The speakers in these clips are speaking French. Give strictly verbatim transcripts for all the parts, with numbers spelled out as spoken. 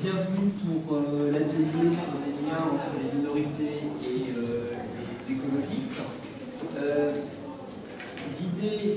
bienvenue pour euh, l'atelier sur les liens entre les minorités et euh, les écologistes. Euh, L'idée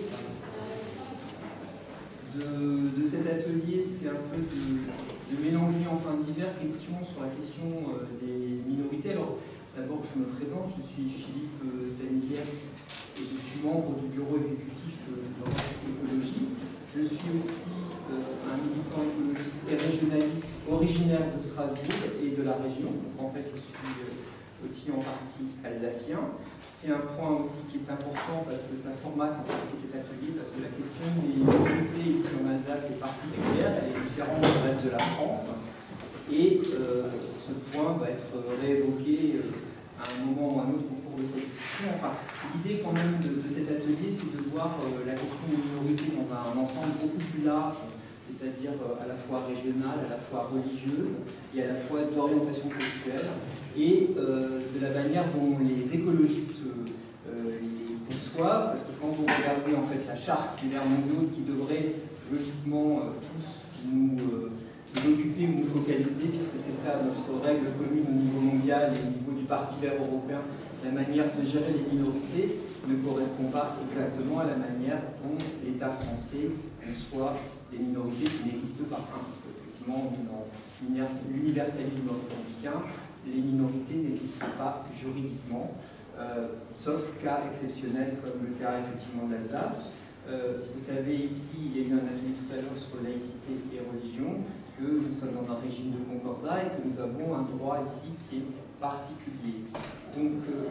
de, de cet atelier, c'est un peu de, de mélanger enfin diverses questions sur la question euh, des minorités. Alors, d'abord, je me présente, je suis Philippe euh, Stanisière et je suis membre du bureau exécutif euh, de l'écologie. Je suis aussi euh, un militant écologiste et régionaliste originaire de Strasbourg et de la région. Donc, en fait, je suis euh, aussi en partie alsacien. C'est un point aussi qui est important parce que ça formate en partie cet atelier, parce que la question des minorités ici en Alsace est particulière, elle est différente du reste de la France. Et euh, ce point va être réévoqué euh, à un moment ou à un autre au cours de cette discussion. Enfin, l'idée quand même de, de cet atelier, c'est de voir euh, la question des minorités dans un ensemble beaucoup plus large, c'est-à-dire euh, à la fois régionale, à la fois religieuse et à la fois d'orientation sexuelle, et euh, de la manière dont les écologistes euh, les conçoivent, parce que quand vous regardez en fait la charte des Verts mondiaux, ce qui devrait logiquement euh, tous nous, euh, nous occuper ou nous focaliser, puisque c'est ça notre règle commune au niveau mondial et au niveau du Parti vert européen, la manière de gérer les minorités ne correspond pas exactement à la manière dont l'État français conçoit les minorités qui n'existent pas. Hein, parce qu'effectivement, dans l'universalisme républicain, les minorités n'existent pas juridiquement, euh, sauf cas exceptionnels comme le cas effectivement de l'Alsace. Euh, vous savez, ici, il y a eu un atelier tout à l'heure sur laïcité et religion, que nous sommes dans un régime de concordat et que nous avons un droit ici qui est particulier. Donc, euh,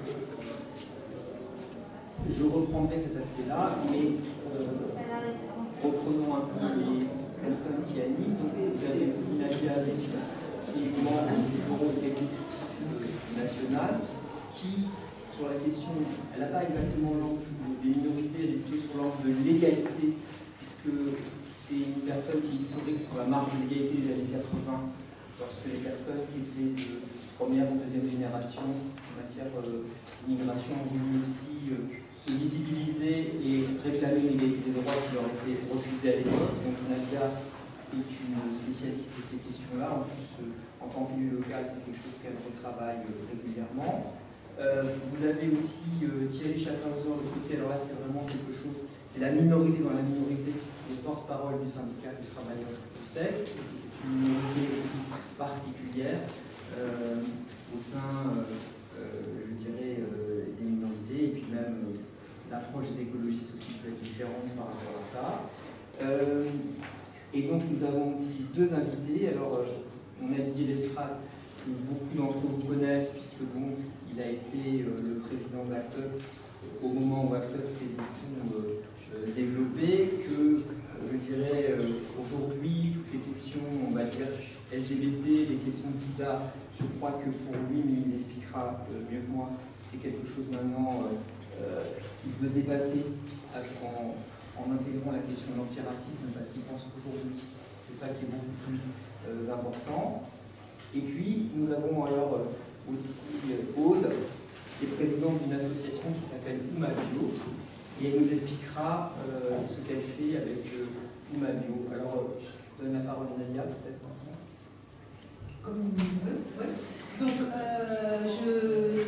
je reprendrai cet aspect-là, mais euh, reprenons un peu les personnes qui animent. Donc, vous avez aussi Nadia Zéphine, qui est membre du bureau exécutif national, qui, sur la question, elle n'a pas exactement l'angle des minorités, elle est plutôt sur l'angle de l'égalité, puisque c'est une personne qui est historique sur la marge de l'égalité des années quatre-vingts, lorsque les personnes qui étaient de première ou deuxième génération en matière euh, d'immigration ont voulu aussi euh, se visibiliser et réclamer une égalité des droits qui leur était refusée à l'époque. Donc Nadia est une spécialiste de ces questions-là. En plus, euh, en tant qu'élu local, c'est quelque chose qu'elle retravaille euh, régulièrement. Euh, vous avez aussi euh, Thierry Schaffhauser de côté. Alors là, c'est vraiment quelque chose, c'est la minorité dans la minorité, puisqu'il est porte-parole du syndicat des travailleurs du sexe. C'est une minorité aussi particulière euh, au sein, euh, euh, je dirais, euh, des minorités, et puis même euh, l'approche des écologistes aussi peut être différente par rapport à ça. Euh, et donc nous avons aussi deux invités. Alors, euh, on a Didier Lestrade, que beaucoup d'entre vous connaissent, puisque bon, il a été euh, le président d'Act Up au moment où Act Up s'est euh, euh, développé, que euh, je dirais euh, aujourd'hui, toutes les questions, on va dire, L G B T, les questions de sida, je crois que pour lui, mais il l'expliquera euh, mieux que moi, c'est quelque chose maintenant euh, euh, qu'il veut dépasser en, en intégrant la question de l'antiracisme, parce qu'il pense qu'aujourd'hui, c'est ça qui est beaucoup plus euh, important. Et puis, nous avons alors euh, aussi euh, Aude, qui est présidente d'une association qui s'appelle Oumabio, et elle nous expliquera euh, ce qu'elle fait avec euh, Oumabio. Alors, euh, je donne la parole à Nadia, peut-être maintenant. Comme on veut, oui. Donc, euh, je,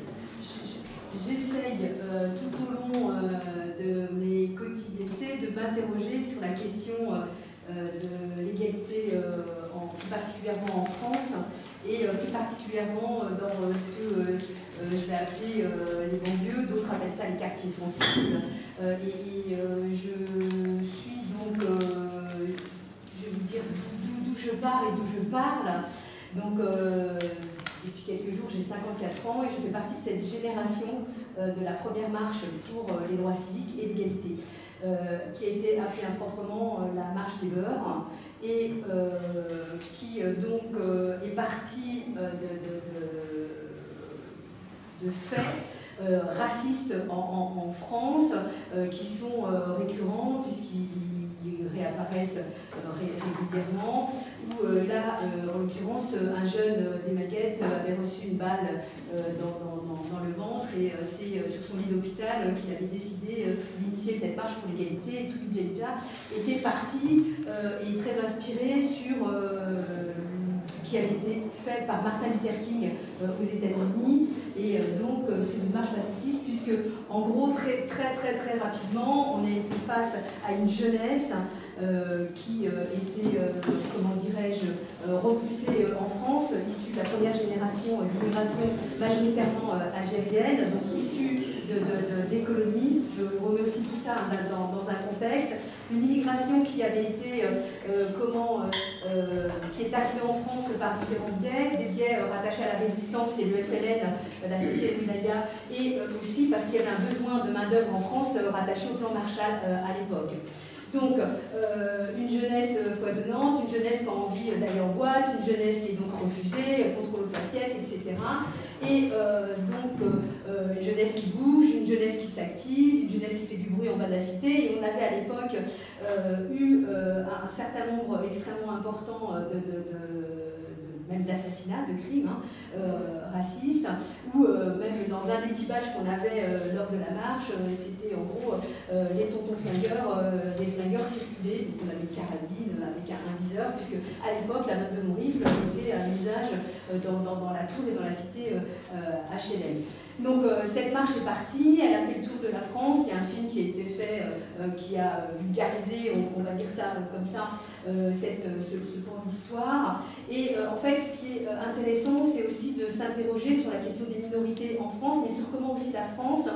j'essaye euh, tout au long euh, de mes quotidiennetés de m'interroger sur la question euh, de l'égalité, euh, en, plus particulièrement en France, et euh, plus particulièrement dans euh, ce que euh, je vais appeler euh, les banlieues, d'autres appellent ça les quartiers sensibles. Euh, et et euh, je suis donc, euh, je vais vous dire d'où je pars et d'où je parle. Donc, euh, depuis quelques jours, j'ai cinquante-quatre ans et je fais partie de cette génération euh, de la première marche pour euh, les droits civiques et l'égalité, euh, qui a été appelée improprement euh, la marche des beurs, et euh, qui euh, donc euh, est partie euh, de, de, de, de faits euh, racistes en, en, en France, euh, qui sont euh, récurrents puisqu'ils réapparaissent euh, régulièrement, où euh, là, euh, en l'occurrence, un jeune euh, des Maguettes avait reçu une balle euh, dans, dans, dans, dans le ventre, et euh, c'est euh, sur son lit d'hôpital euh, qu'il avait décidé euh, d'initier cette marche pour l'égalité. Et tout Djelja était parti euh, et très inspiré sur euh, ce qui qui avait été faite par Martin Luther King euh, aux États-Unis. Et euh, donc, euh, c'est une marche pacifiste, puisque, en gros, très, très, très, très rapidement, on a été face à une jeunesse euh, qui euh, était, euh, comment dirais-je, euh, repoussée euh, en France, issue de la première génération euh, d'immigration majoritairement euh, algérienne, donc issue de, de, de, des colonies. Je remets aussi tout ça dans, dans un contexte. Une immigration qui avait été, euh, euh, comment, euh, euh, qui est arrivée en France par différents biais, des biais euh, rattachés à la résistance et le F L N, euh, la septième wilaya, et euh, aussi parce qu'il y avait un besoin de main-d'œuvre en France euh, rattaché au plan Marshall euh, à l'époque. Donc, euh, une jeunesse foisonnante, une jeunesse qui a envie d'aller en boîte, une jeunesse qui est donc refusée, contrôle au faciès, et cetera. Et euh, donc, euh, une jeunesse qui bouge, une jeunesse qui s'active, une jeunesse qui fait du bruit en bas de la cité. Et on avait à l'époque euh, eu euh, un certain nombre extrêmement important de, de, de même d'assassinats, de crimes hein, euh, racistes, ou euh, même dans un des petits badges qu'on avait euh, lors de la marche, euh, c'était en gros euh, les tontons flingueurs, euh, des flingueurs circulaient, donc on avait une carabine avec un, un viseur, puisque à l'époque la note de mon rifle était à l'usage euh, dans, dans, dans la tour et dans la cité euh, H L M. Donc euh, cette marche est partie, elle a fait le tour de la France, il y a un film qui a été fait, euh, qui a vulgarisé, on, on va dire ça euh, comme ça, euh, cette, ce, ce pan d'histoire. Et euh, en fait, ce qui est intéressant, c'est aussi de s'interroger sur la question des minorités en France, mais sur comment aussi la France,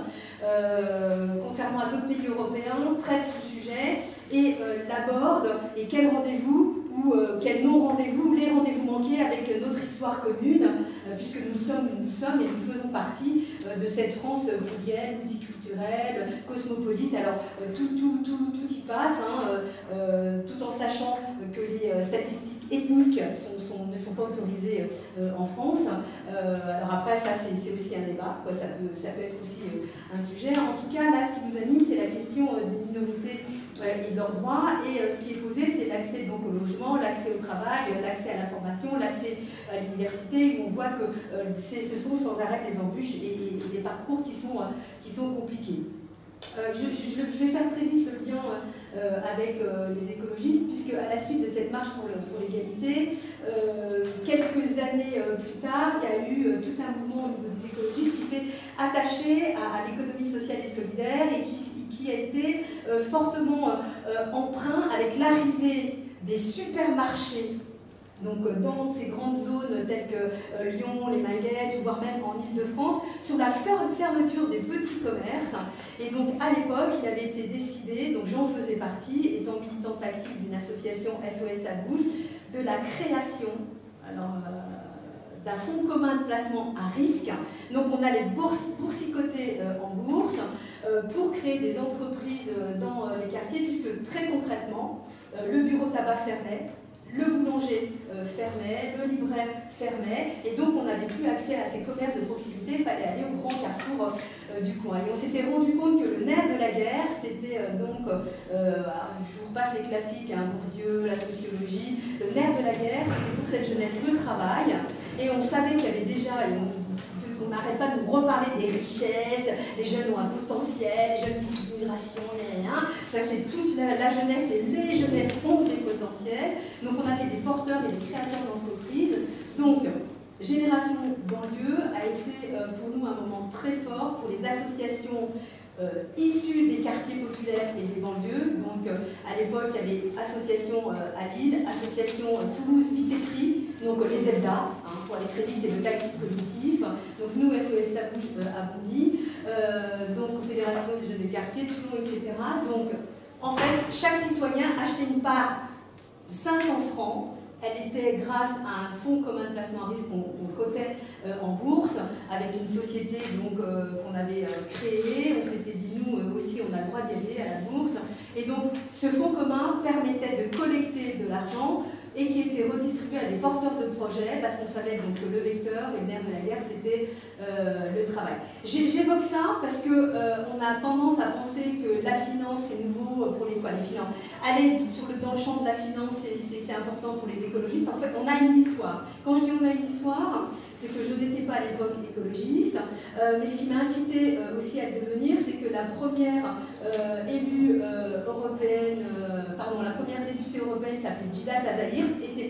euh, contrairement à d'autres pays européens, traite ce sujet et euh, l'aborde, et quel rendez-vous ou euh, quel non-rendez-vous, les rendez-vous manqués avec notre histoire commune, euh, puisque nous sommes, nous sommes et nous faisons partie euh, de cette France plurielle, multiculturelle, cosmopolite. Alors euh, tout, tout, tout, tout y passe, hein, euh, tout en sachant que les euh, statistiques ethniques sont, sont, ne sont pas autorisées euh, en France. Euh, alors après, ça c'est aussi un débat, quoi. Ça, peut, ça peut être aussi euh, un sujet. En tout cas, là, ce qui nous anime, c'est la question euh, des minorités euh, et de leurs droits. Et euh, ce qui est posé, c'est l'accès donc au logement, l'accès au travail, l'accès à la formation, l'accès à l'université, où on voit que euh, ce sont sans arrêt des embûches et, et des parcours qui sont, euh, qui sont compliqués. Euh, je, je, je vais faire très vite le lien euh, avec euh, les écologistes, puisque à la suite de cette marche pour l'égalité, euh, quelques années euh, plus tard, il y a eu euh, tout un mouvement au niveau des écologistes qui s'est attaché à, à l'économie sociale et solidaire et qui, qui a été euh, fortement euh, empreint avec l'arrivée des supermarchés. Donc dans ces grandes zones telles que euh, Lyon, les Maguettes, voire même en Ile-de-France, sur la fermeture des petits commerces. Et donc à l'époque, il avait été décidé, donc j'en faisais partie, étant militante active d'une association S O S à Bouge, de la création alors, euh, d'un fonds commun de placement à risque. Donc on allait bourse, boursicoter euh, en bourse euh, pour créer des entreprises euh, dans euh, les quartiers, puisque très concrètement, euh, le bureau tabac fermait, le boulanger euh, fermait, le libraire fermait, et donc on n'avait plus accès à ces commerces de proximité, il fallait aller au grand carrefour euh, du coin. Et on s'était rendu compte que le nerf de la guerre, c'était euh, donc, euh, je vous repasse les classiques, hein, Bourdieu, la sociologie, le nerf de la guerre, c'était pour cette jeunesse le travail, et on savait qu'il y avait déjà, et on, on n'arrête pas de nous reparler des richesses, les jeunes ont un potentiel, les jeunes issus d'immigration, rien. Ça c'est toute la, la jeunesse et les jeunesses ont des potentiels. Donc on avait des porteurs et des créateurs d'entreprises. Donc Génération Banlieue a été euh, pour nous un moment très fort pour les associations euh, issues des quartiers populaires et des banlieues. Donc euh, à l'époque il y avait association euh, à Lille, association euh, Toulouse Vitécry, donc euh, les E L D A, hein, pour aller très vite, et le tactique cognitif. Donc nous, S O S à Bouge euh, à Bondy, euh, donc Fédération des jeunes des quartiers, Toulon, et cetera. Donc en fait, chaque citoyen achetait une part de cinq cents francs. Elle était grâce à un fonds commun de placement à risque qu'on qu cotait euh, en bourse, avec une société donc euh, qu'on avait euh, créée. On s'était dit, nous euh, aussi, on a le droit d'y aller à la bourse. Et donc, ce fonds commun permettait de collecter de l'argent et qui était redistribué à des porteurs de projets, parce qu'on savait donc que le vecteur et le nerf de la guerre, c'était euh, le travail. J'évoque ça parce qu'on euh, a tendance à penser que la finance, c'est nouveau pour les quoi, les finances. Aller sur le, dans le champ de la finance, c'est important pour les écologistes. En fait, on a une histoire. Quand je dis on a une histoire, c'est que je n'étais pas à l'époque écologiste, euh, mais ce qui m'a incité euh, aussi à le devenir, c'est que la première euh, élue euh, européenne, euh, pardon, la première députée européenne s'appelait Jida Tazahir, était elle des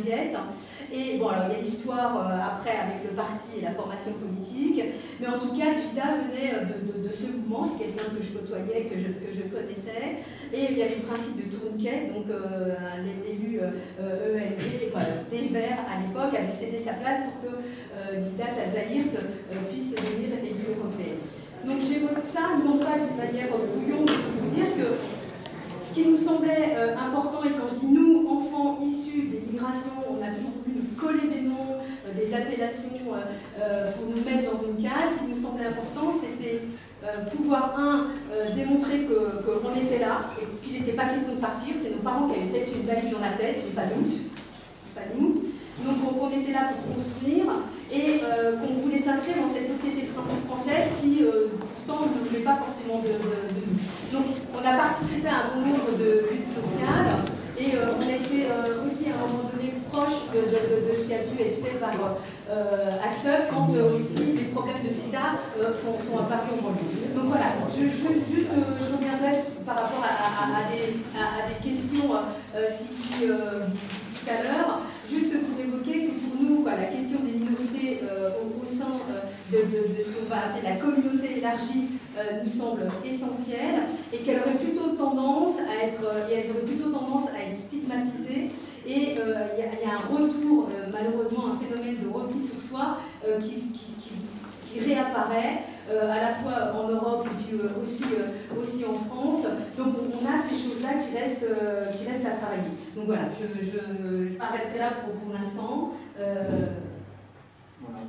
guinguette. Et bon, alors il y a l'histoire euh, après avec le parti et la formation politique, mais en tout cas, Jida venait de, de, de ce mouvement, c'est quelqu'un que je côtoyais, que je, que je connaissais, et il y avait le principe de tourniquet, donc euh, l'élu euh, E L V, voilà, des Verts à l'époque, avait cédé sa place pour que euh, Jida Tazaïrt euh, puisse devenir élue européenne. Donc j'évoque ça, non pas d'une manière brouillon, mais pour vous dire que ce qui nous semblait euh, important, et quand je dis nous, enfants issus des migrations, on a toujours voulu nous coller des noms, euh, des appellations euh, euh, pour nous mettre dans une case, ce qui nous semblait important, c'était euh, pouvoir, un, euh, démontrer qu'on que était là, et qu'il n'était pas question de partir, c'est nos parents qui avaient peut-être une valise dans la tête, mais pas nous. Pas nous. Donc on, on était là pour construire, et euh, qu'on voulait s'inscrire dans cette société française qui, euh, pourtant, ne voulait pas forcément de, de, de nous. Donc on a participé à un bon nombre de luttes sociales, et euh, on a été euh, aussi à un moment donné proche de, de, de, de ce qui a pu être fait par euh, ACT UP quand euh, aussi les problèmes de sida euh, sont, sont apparus en banlieue. Donc voilà, je, je, juste, euh, je reviendrai par rapport à, à, à, des, à, à des questions, euh, si, si euh, tout à l'heure, juste pour évoquer que pour nous, quoi, la question des minorités euh, au, au sein euh, de, de, de ce qu'on va appeler la communauté élargie euh, nous semble essentielle, et qu'elle aurait plutôt tendance à être, et elles auraient plutôt tendance à être stigmatisées, et il euh, y, y a un retour, euh, malheureusement, un phénomène de repli sur soi euh, qui, qui, qui, qui réapparaît euh, à la fois en Europe et puis euh, aussi, euh, aussi en France. Donc on a ces choses-là qui restent, euh, qui restent à travailler. Donc voilà, je, je, je m'arrêterai là pour, pour l'instant. Euh... Voilà.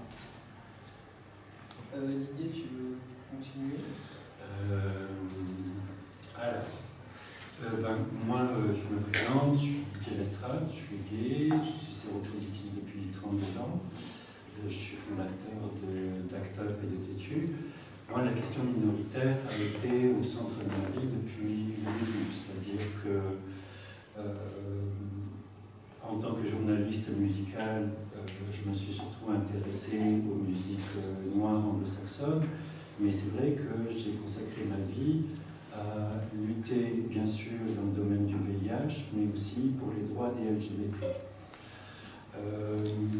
Euh, Didier, tu veux continuer? euh, Alors, euh, ben, moi euh, je me présente, je suis Didier Lestrade, je suis gay, je suis séropositif depuis trente-deux ans. Je suis fondateur d'ACT UP et de Tétu. Moi, la question minoritaire a été au centre de ma vie depuis le début. C'est-à-dire que, euh, en tant que journaliste musical, euh, je me suis surtout intéressé aux musiques euh, noires anglo-saxonnes, mais c'est vrai que j'ai consacré ma vie à lutter, bien sûr, dans le domaine du V I H, mais aussi pour les droits des L G B T. Euh,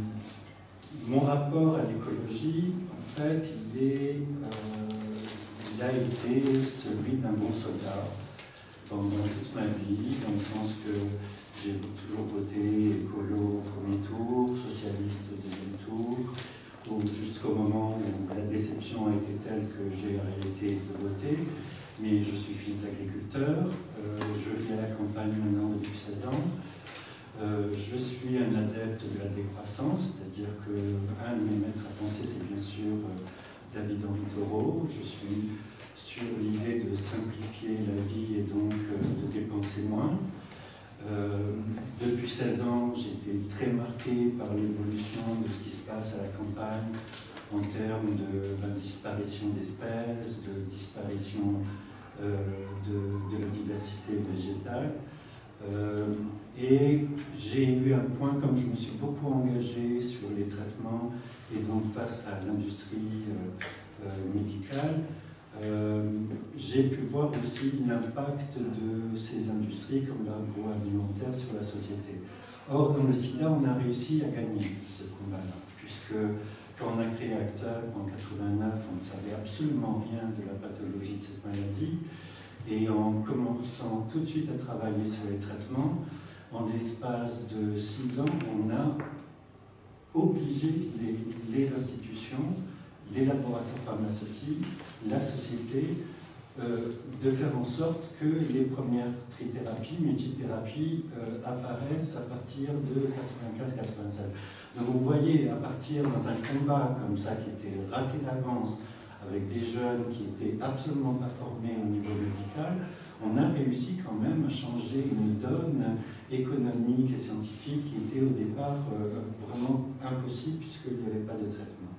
Mon rapport à l'écologie, en fait, il, est, euh, il a été celui d'un bon soldat pendant toute ma vie, dans le sens que j'ai toujours voté écolo au premier tour, socialiste au deuxième tour, jusqu'au moment où la déception a été telle que j'ai arrêté de voter. Mais je suis fils d'agriculteur, euh, je vis à la campagne maintenant depuis seize ans. Euh, je suis un adepte de la décroissance, c'est-à-dire qu'un de mes maîtres à penser, c'est bien sûr euh, David-Henri Thoreau. Je suis sur l'idée de simplifier la vie et donc euh, de dépenser moins. Euh, depuis seize ans, j'ai été très marqué par l'évolution de ce qui se passe à la campagne en termes de ben, disparition d'espèces, de disparition euh, de, de la diversité végétale. Euh, et j'ai eu un point, comme je me suis beaucoup engagé sur les traitements et donc face à l'industrie euh, euh, médicale, euh, j'ai pu voir aussi l'impact de ces industries comme l'agroalimentaire sur la société. Or, dans le sida, on a réussi à gagner ce combat-là, puisque quand on a créé ACT UP en quatre-vingt-neuf, on ne savait absolument rien de la pathologie de cette maladie. Et en commençant tout de suite à travailler sur les traitements, en l'espace de six ans, on a obligé les, les institutions, les laboratoires pharmaceutiques, la société, euh, de faire en sorte que les premières trithérapies, multithérapies euh, apparaissent à partir de quatre-vingt-quinze quatre-vingt-sept. Donc vous voyez, à partir dans un combat comme ça qui était raté d'avance, avec des jeunes qui n'étaient absolument pas formés au niveau médical, on a réussi quand même à changer une donne économique et scientifique qui était au départ euh, vraiment impossible puisqu'il n'y avait pas de traitement.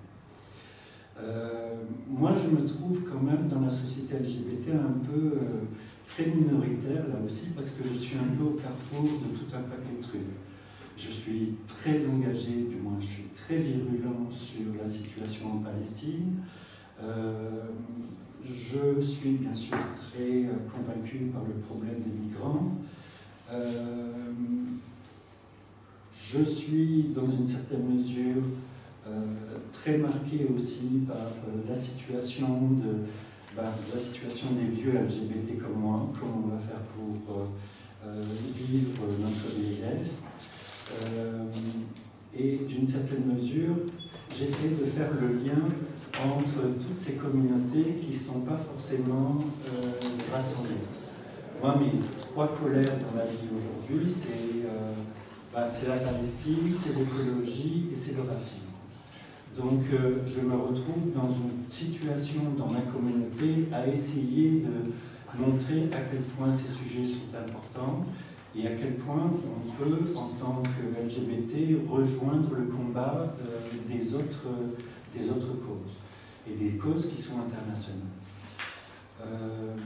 Euh, moi, je me trouve quand même dans la société L G B T un peu euh, très minoritaire là aussi parce que je suis un peu au carrefour de tout un paquet de trucs. Je suis très engagé, du moins je suis très virulent sur la situation en Palestine. Euh, je suis bien sûr très convaincu par le problème des migrants. Euh, je Je suis dans une certaine mesure euh, très marqué aussi par euh, la situation de bah, la situation des vieux L G B T comme moi, comment on va faire pour euh, euh, vivre notre vieillesse. Euh, et d'une certaine mesure, j'essaie de faire le lien entre toutes ces communautés qui ne sont pas forcément euh, rassemblées. Moi, mes trois colères dans ma vie aujourd'hui, c'est euh, bah, la Palestine, c'est l'écologie et c'est le racisme. Donc euh, je me retrouve dans une situation dans ma communauté à essayer de montrer à quel point ces sujets sont importants et à quel point on peut, en tant que L G B T, rejoindre le combat euh, des, autres, des autres causes, et des causes qui sont internationales. Euh,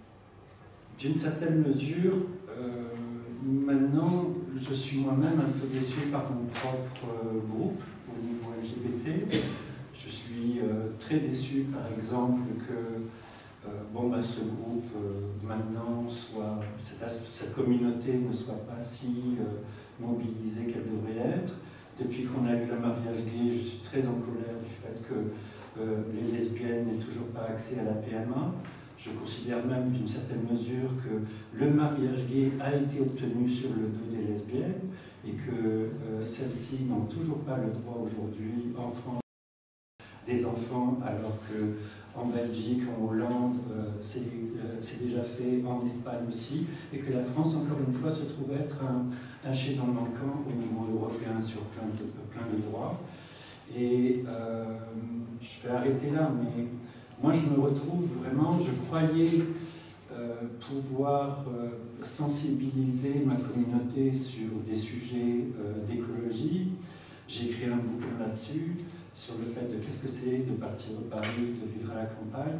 D'une certaine mesure, euh, maintenant, je suis moi-même un peu déçu par mon propre euh, groupe au niveau L G B T. Je suis euh, très déçu, par exemple, que euh, bon, bah, ce groupe, euh, maintenant, soit, cette, cette communauté ne soit pas si euh, mobilisée qu'elle devrait être. Depuis qu'on a eu le mariage gay, je suis très en colère du fait que euh, les lesbiennes n'aient toujours pas accès à la P M A. Je considère même d'une certaine mesure que le mariage gay a été obtenu sur le dos des lesbiennes et que euh, celles-ci n'ont toujours pas le droit aujourd'hui en France des enfants, alors qu'en Belgique, en Hollande, euh, c'est euh, déjà fait, en Espagne aussi, et que la France, encore une fois, se trouve être un, un chaînon manquant au niveau européen sur plein de, plein de droits. Et euh, je vais arrêter là, mais moi, je me retrouve vraiment, je croyais euh, pouvoir euh, sensibiliser ma communauté sur des sujets euh, d'écologie. J'ai écrit un bouquin là-dessus, sur le fait de qu'est-ce que c'est de partir de Paris, de vivre à la campagne.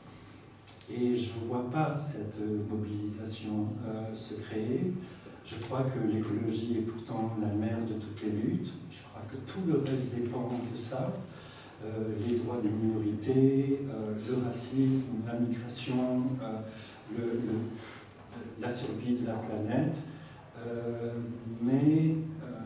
Et je ne vois pas cette mobilisation euh, se créer. Je crois que l'écologie est pourtant la mère de toutes les luttes. Je crois que tout le reste dépend de ça. Euh, les droits des minorités, euh, le racisme, la migration, euh, le, le, la survie de la planète. Euh, mais euh,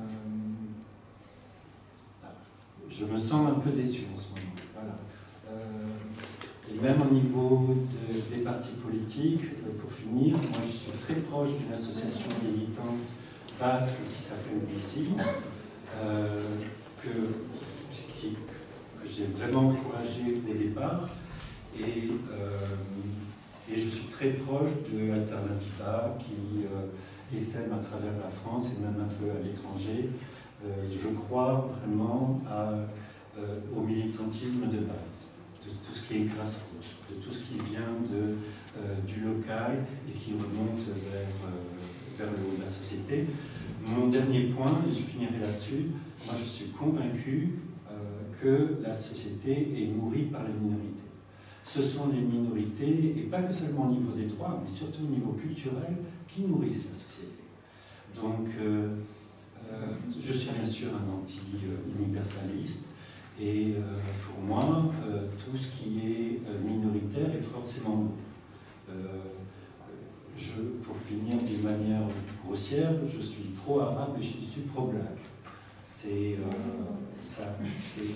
je me sens un peu déçu en ce moment. Voilà. Euh, et même au niveau de, des partis politiques, euh, pour finir, moi je suis très proche d'une association militante basque qui s'appelle B I C I, euh, que, qui, que j'ai vraiment encouragé dès le départ, et, euh, et je suis très proche de Alternativa qui euh, essaime à travers la France et même un peu à l'étranger. Euh, je crois vraiment à, euh, au militantisme de base, de tout ce qui est grassroots, de tout ce qui vient de, euh, du local et qui remonte vers, euh, vers le haut de la société. Mon dernier point, et je finirai là-dessus, moi je suis convaincu que la société est nourrie par les minorités. Ce sont les minorités, et pas que seulement au niveau des droits, mais surtout au niveau culturel, qui nourrissent la société. Donc, euh, euh, je suis bien sûr un anti-universaliste, et euh, pour moi, euh, tout ce qui est euh, minoritaire est forcément bon. Euh, je, pour finir d'une manière grossière, je suis pro-arabe et je suis pro-black. C'est euh,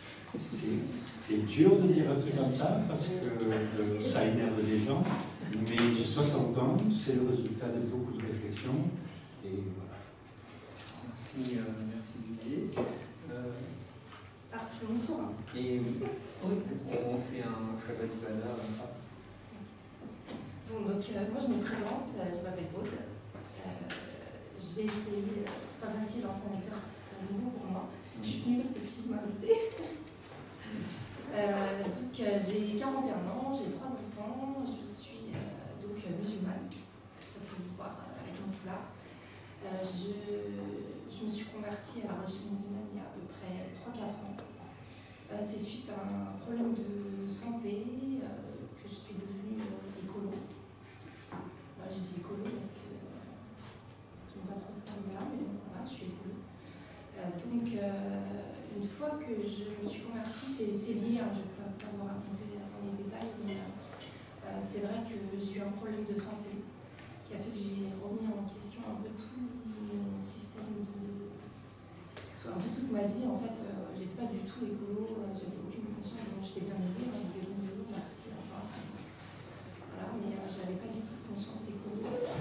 dur de dire un truc comme ça parce que euh, ça énerve les gens, mais j'ai soixante ans, c'est le résultat de beaucoup de réflexions, et voilà. Merci, euh, merci Didier. Euh, ah, c'est mon tour. Hein. Et oui, on fait un Shabbat-Bana. Bon, donc euh, moi je me présente, euh, je m'appelle Aude. Euh, je vais essayer, euh, c'est pas facile, hein, c'est un exercice nouveau pour moi. Je suis venue parce que Philippe m'a invitée. euh, donc euh, j'ai quarante et un ans, j'ai trois enfants, je suis euh, donc euh, musulmane, ça peut vous voir euh, avec mon foulard. Euh, je, je me suis convertie à la religion musulmane il y a à peu près trois à quatre ans. Euh, c'est suite à un problème de santé euh, que je suis devenue euh, écolo. Euh, je dis écolo parce que euh, je n'aime pas trop ce terme-là, mais bon, voilà, je suis écolo. Euh, donc, euh, une fois que je me suis convertie, c'est lié, hein, je ne vais pas, pas vous raconter dans les détails, mais euh, c'est vrai que j'ai eu un problème de santé qui a fait que j'ai remis en question un peu tout mon système de, un peu toute ma vie, en fait, euh, j'étais pas du tout écolo, euh, j'avais aucune fonction, donc j'étais bien élevée, on me disait bonjour, merci, au revoir. Voilà, mais euh, j'avais pas du tout de conscience écolo.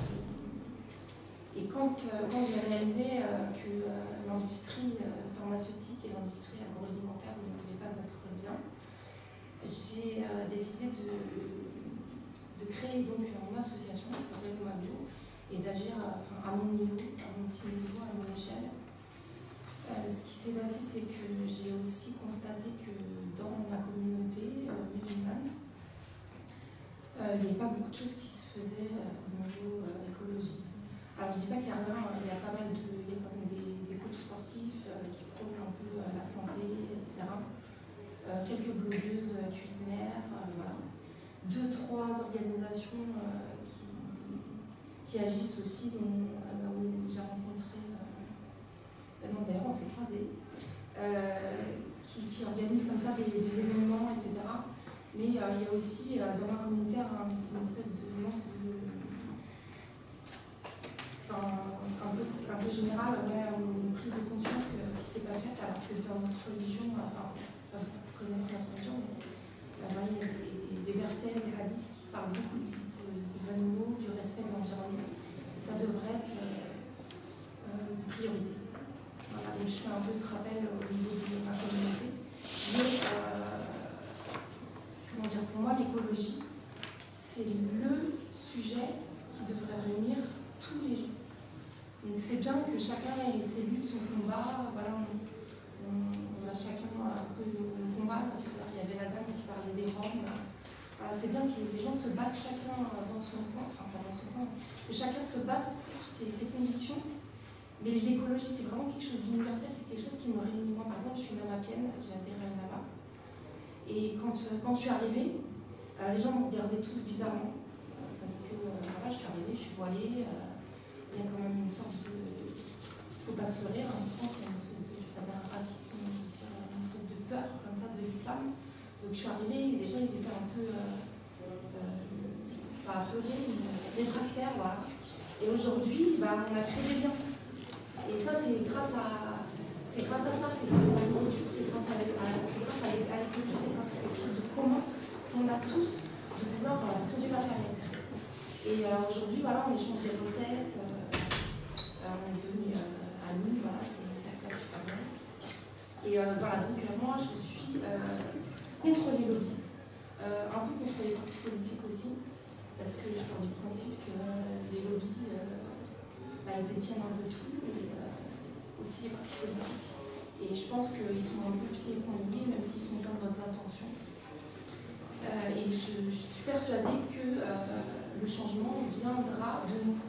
Et quand, euh, quand j'ai réalisé euh, que euh, l'industrie euh, pharmaceutique et l'industrie agroalimentaire ne voulaient pas notre bien, j'ai euh, décidé de, de créer donc mon association qui s'appelle Omabio et d'agir enfin, à mon niveau, à mon petit niveau, à mon échelle. Euh, ce qui s'est passé, c'est que j'ai aussi constaté que dans ma communauté euh, musulmane, euh, il n'y avait pas beaucoup de choses qui se faisaient euh, au niveau euh, écologie. Alors je ne dis pas qu'il n'y a rien, il y a pas mal de, il y a quand même des, des coachs sportifs euh, qui prônent un peu euh, la santé, et cetera. Euh, quelques blogueuses euh, culinaires, euh, voilà. Deux, trois organisations euh, qui, qui agissent aussi, dont, là où j'ai rencontré, euh, non d'ailleurs on s'est croisés, euh, qui, qui organisent comme ça des, des événements, et cetera. Mais euh, il y a aussi euh, dans ma communauté un, une espèce de manque de... Enfin, un peu, un peu général, ouais, une prise de conscience que, qui ne s'est pas faite, alors que dans notre religion, enfin, connaissent notre religion, mais euh, voilà, il y a des, des versets, des hadiths qui parlent beaucoup de, de, des animaux, du respect de l'environnement. Et ça devrait être euh, euh, une priorité. Voilà, donc je fais un peu ce rappel au niveau de ma communauté. Mais, euh, comment dire, pour moi, l'écologie, c'est le sujet qui devrait réunir tous les gens. Donc c'est bien que chacun ait ses luttes, son combat, voilà, on, on, on a chacun un peu le combat. Tout à l'heure, il y avait la dame qui parlait des Roms. Voilà, c'est bien que les gens se battent chacun dans son coin, enfin pas dans son coin, que chacun se batte pour ses, ses convictions. Mais l'écologie, c'est vraiment quelque chose d'universel, c'est quelque chose qui me réunit. Moi, par exemple, je suis namapienne, j'ai adhéré à Nama. Et quand, quand je suis arrivée, euh, les gens me regardaient tous bizarrement. Euh, parce que euh, voilà, je suis arrivée, je suis voilée. Euh, il y a quand même une sorte de... Il ne faut pas se leurrer, hein. En France, il y a une espèce de, je vais pas dire un racisme, je veux dire une espèce de peur comme ça de l'islam. Donc je suis arrivée et les gens ils étaient un peu, euh, euh, pas apeurés, mais réfractaires, voilà. Et aujourd'hui, bah, on a créé des liens. Et ça, c'est grâce à, c'est grâce à ça, c'est grâce à la nourriture, c'est grâce à l'écologie, c'est grâce à quelque chose de commun qu'on a tous de pouvoir euh, sauver la planète. Et euh, aujourd'hui, voilà, on échange des recettes. Euh, Euh, on est venu euh, à nous, voilà, ça se passe super bien. Et euh, voilà, donc euh, moi je suis euh, contre les lobbies, euh, un peu contre les partis politiques aussi, parce que je pars du principe que euh, les lobbies euh, bah, ils détiennent un peu tout, et euh, aussi les partis politiques. Et je pense qu'ils sont un peu pieds et poings liés, même s'ils sont plein de bonnes intentions. Euh, et je, je suis persuadée que euh, le changement viendra de nous.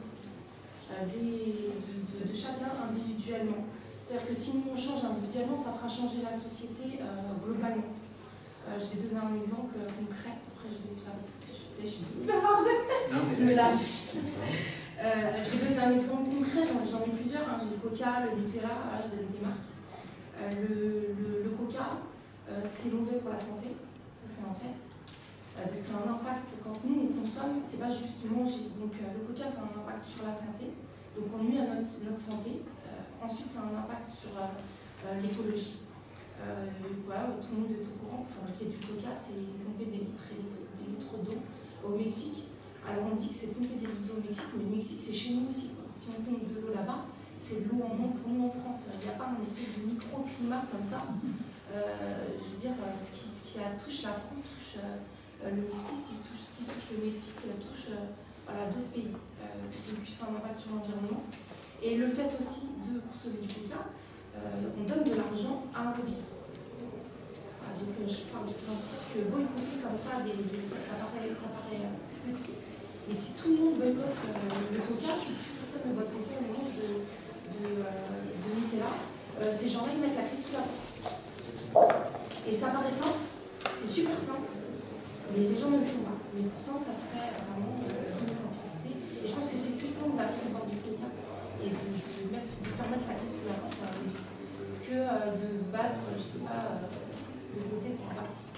Des, de, de, de chacun individuellement. C'est-à-dire que si nous on change individuellement, ça fera changer la société euh, globalement. Euh, je vais donner un exemple concret. Après, je vais j'arrête ce que je faisais, je suis bavarde. Je me lâche. Euh, je vais donner un exemple concret, j'en ai plusieurs. Hein. J'ai le Coca, le Nutella, voilà, je donne des marques. Euh, le, le, le Coca, euh, c'est mauvais pour la santé, ça c'est un fait. Donc c'est un impact, quand nous on consomme, c'est pas juste manger. Donc euh, le coca ça a un impact sur la santé, donc on nuit à notre, notre santé. Euh, ensuite ça a un impact sur euh, euh, l'écologie. Euh, voilà, tout le monde est au courant, pour fabriquer du coca, c'est pomper des litres et des, des litres d'eau au Mexique. Alors on dit que c'est pomper des litres d'eau au Mexique, mais le Mexique c'est chez nous aussi. Quoi. Si on pompe de l'eau là-bas, c'est de l'eau en moins pour nous en France. Il n'y a pas un espèce de microclimat comme ça. Euh, je veux dire, ce qui, ce qui touche la France touche... Euh, Euh, le whisky, ce qui touche, qui touche le Mexique, touche euh, voilà, d'autres pays. Euh, donc c'est un impact sur l'environnement. Et le fait aussi de, pour sauver du coca, euh, on donne de l'argent à un lobby. Voilà, donc euh, je parle du principe que boycotter comme ça, des, des, ça, ça, paraît, ça paraît petit. Mais si tout le monde boycotte euh, le coca, si plus personne ne boycotte le monde de, de, euh, de Nutella, euh, ces gens-là ils mettent la clé sous la porte. Et ça paraît simple, c'est super simple. Mais les gens ne le font pas. Mais pourtant, ça serait vraiment euh, d'une simplicité. Et je pense que c'est plus simple d'arriver au bord du coca et de, de, mettre, de faire mettre la clé sous la porte à un lobby que euh, de se battre, je sais pas, euh, de voter pour un parti.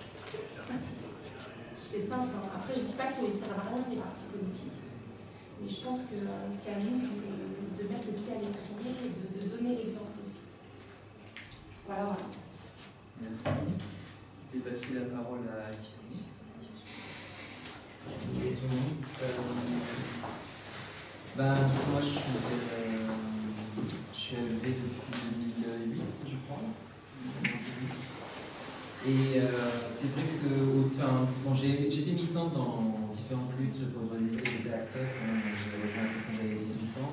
Je fais simple. Hein. Après, je dis pas qu'il ne sert à rien les partis politiques. Mais je pense que euh, c'est à nous de, de mettre le pied à l'étrier et de, de donner l'exemple aussi. passer la parole à Tiffany. Bonjour tout le monde. Euh, ben, moi, je suis, euh, je suis à L V depuis deux mille huit, je crois. Et euh, c'est vrai que enfin, bon, j'étais militante dans différentes luttes pour le droit des minorités, j'étais acteur quand j'ai rejoint le quand j'avais dix-huit ans.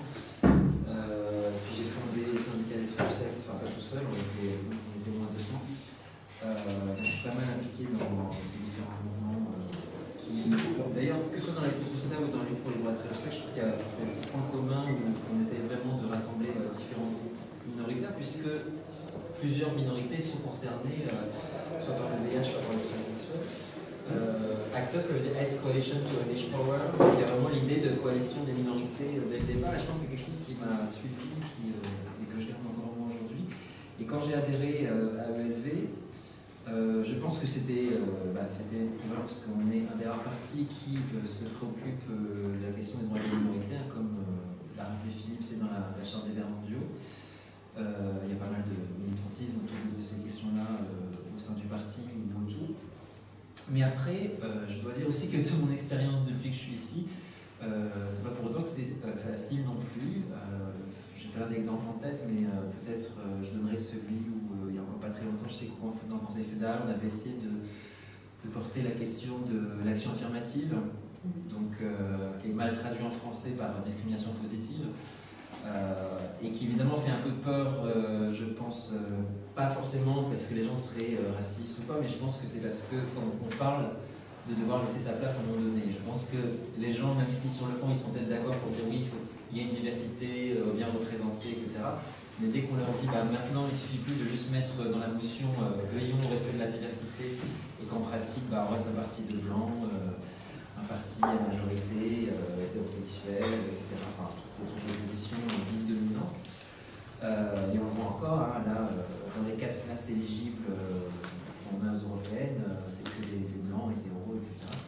Euh, puis j'ai fondé le syndicat des traits du sexe, enfin pas tout seul, on était, on était au moins deux cents. Euh, je suis pas mal impliqué dans ces différents mouvements euh, qui, d'ailleurs, que ce soit dans la lutte sociétale ou dans la lutte pour les droits des traits du sexe, je trouve qu'il y a ce point commun où on essaie vraiment de rassembler euh, différents groupes minoritaires, puisque plusieurs minorités sont concernées, euh, soit par le V I H, soit par le transsexuel. Euh, ACT UP, ça veut dire AIDS Coalition to Unleash Power. Il y a vraiment l'idée de coalition des minorités euh, dès le départ, et je pense que c'est quelque chose qui m'a suivi qui, euh, et que je garde encore en moi aujourd'hui. Et quand j'ai adhéré euh, à E L V, euh, je pense que c'était euh, bah, voilà, parce qu'on est un des rares partis qui euh, se préoccupe euh, de la question des droits des minorités, hein, comme euh, l'a rappelé Philippe, c'est dans la, la Charte des Verts mondiaux. Euh, il y a pas mal de militantisme autour de ces questions-là euh, au sein du parti ou autour. Mais après, euh, je dois dire aussi que toute mon expérience depuis que je suis ici, euh, c'est pas pour autant que c'est euh, facile non plus. Euh, J'ai plein d'exemples en tête, mais euh, peut-être euh, je donnerai celui où euh, il y a encore pas très longtemps, je sais qu'au conseil, dans le Conseil fédéral, on avait essayé de, de porter la question de l'action affirmative, donc euh, qui est mal traduit en français par discrimination positive. Euh, et qui évidemment fait un peu peur, euh, je pense, euh, pas forcément parce que les gens seraient euh, racistes ou pas, mais je pense que c'est parce que quand on parle de devoir laisser sa place à un moment donné, je pense que les gens, même si sur le fond ils sont peut-être d'accord pour dire oui, il faut qu'il y ait une diversité euh, bien représentée, et cetera. Mais dès qu'on leur dit bah, maintenant il suffit plus de juste mettre dans la motion euh, veillons au respect de la diversité et qu'en pratique bah, on reste un parti de blanc. Euh, un parti à majorité euh, hétérosexuelle, et cetera. Enfin, toutes les positions dites dominantes. Euh, et on voit encore, hein, là, euh, dans les quatre places éligibles euh, qu'on a aux européennes, euh, c'est que des, des blancs, hétéros, et cetera.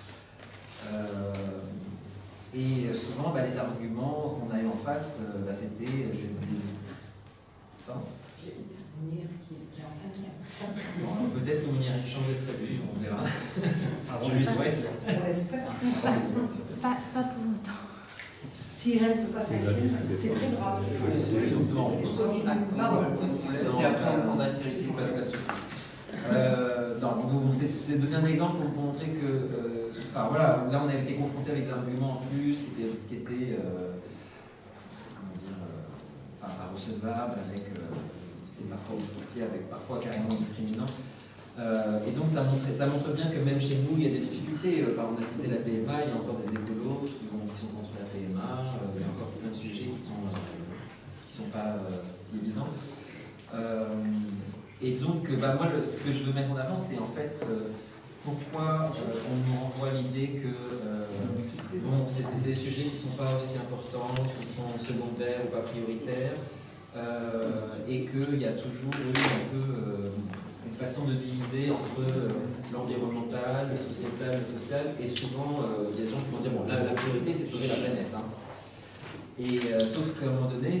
Euh, et souvent, bah, les arguments qu'on a eu en face, euh, bah, c'était, je dis, pardon. Mounir qui, qui est en cinquième. Bon, peut-être que Mounir change de prévu, on verra. Je lui souhaite. On l'espère. Pas, pas pour longtemps. S'il ne reste pas cinquième, c'est très grave. Je continue. Pardon. Et après, on a directement pas de souci. Euh, non, donc c'est donner un exemple pour, pour montrer que, euh, enfin voilà, là on a été confronté avec des arguments en plus qui étaient, qui étaient euh, comment dire, euh, enfin, pas recevables, avec euh, et parfois aussi avec parfois carrément discriminants. Euh, et donc ça montre, ça montre bien que même chez nous il y a des difficultés. Enfin, on a cité la P M A, il y a encore des écolos qui, vont, qui sont contre la P M A, euh, il y a encore plein de sujets qui sont, euh, qui sont pas euh, si évidents. Euh, et donc, bah, moi, le, ce que je veux mettre en avant, c'est en fait euh, pourquoi euh, on nous renvoie l'idée que euh, bon, c'est des sujets qui ne sont pas aussi importants, qui sont secondaires ou pas prioritaires, euh, et qu'il y a toujours eu un peu euh, une façon de diviser entre euh, l'environnemental, le sociétal, le social, et souvent euh, il y a des gens qui vont dire bon, là, la priorité c'est sauver la planète. Hein. Et euh, sauf qu'à un moment donné,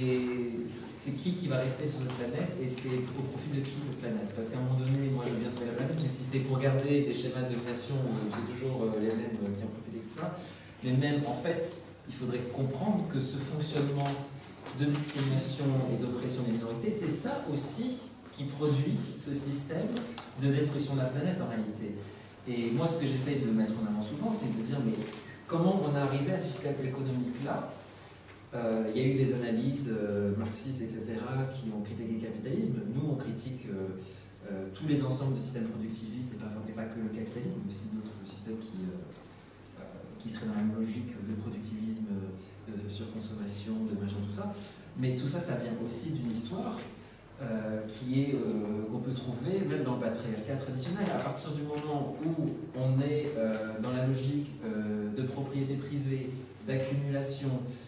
c'est qui qui va rester sur cette planète et c'est au profit de qui cette planète. Parce qu'à un moment donné, moi je veux bien sauver la planète, mais si c'est pour garder des schémas de domination où c'est toujours euh, les mêmes qui en profitent, et cetera. Mais même en fait, il faudrait comprendre que ce fonctionnement de discrimination et d'oppression des minorités, c'est ça aussi qui produit ce système de destruction de la planète en réalité. Et moi ce que j'essaye de mettre en avant souvent, c'est de dire mais comment on est arrivé à ce système économique-là? Euh, il y a eu des analyses euh, marxistes, et cetera, qui ont critiqué le capitalisme. Nous, on critique euh, euh, tous les ensembles de systèmes productivistes, et pas, et pas que le capitalisme, mais aussi d'autres systèmes qui, euh, euh, qui seraient dans la même logique de productivisme, de, de surconsommation, de machin, tout ça. Mais tout ça, ça vient aussi d'une histoire euh, qui est euh, qu'on peut trouver même dans le patriarcat traditionnel. À partir du moment où on est euh, dans la logique euh, de propriété privée, d'accumulation,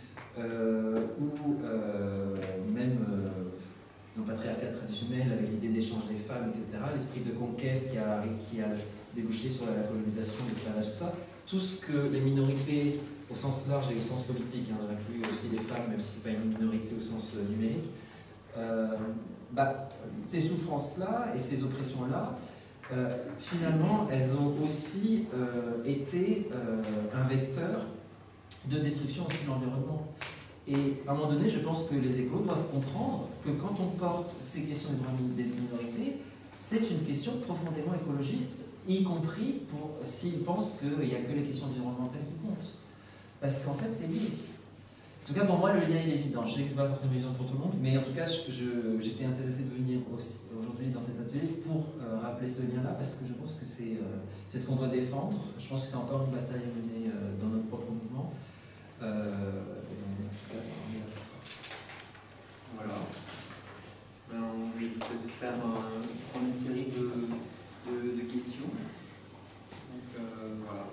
Euh, ou euh, même euh, dans le patriarcat traditionnel avec l'idée d'échange des femmes, et cetera, l'esprit de conquête qui a, qui a débouché sur la colonisation, l'esclavage, tout ça, tout ce que les minorités au sens large et au sens politique, hein, j'inclus aussi les femmes, même si ce n'est pas une minorité au sens euh, numérique, euh, bah, ces souffrances-là et ces oppressions-là, euh, finalement, elles ont aussi euh, été euh, un vecteur de destruction aussi de l'environnement. Et à un moment donné, je pense que les écolos doivent comprendre que quand on porte ces questions des droits des minorités, c'est une question profondément écologiste, y compris pour s'ils pensent qu'il n'y a que les questions environnementales qui comptent. Parce qu'en fait, c'est lié. En tout cas, pour moi, le lien il est évident. Je sais que ce n'est pas forcément évident pour tout le monde, mais en tout cas, j'étais intéressé de venir aujourd'hui dans cet atelier pour euh, rappeler ce lien-là, parce que je pense que c'est euh, ce qu'on doit défendre. Je pense que c'est encore une bataille à mener euh, dans notre propre mouvement. Euh, en tout cas, on est là pour ça. Voilà. Ben, on va peut-être faire un, prendre une série de, de, de questions. Donc euh, voilà.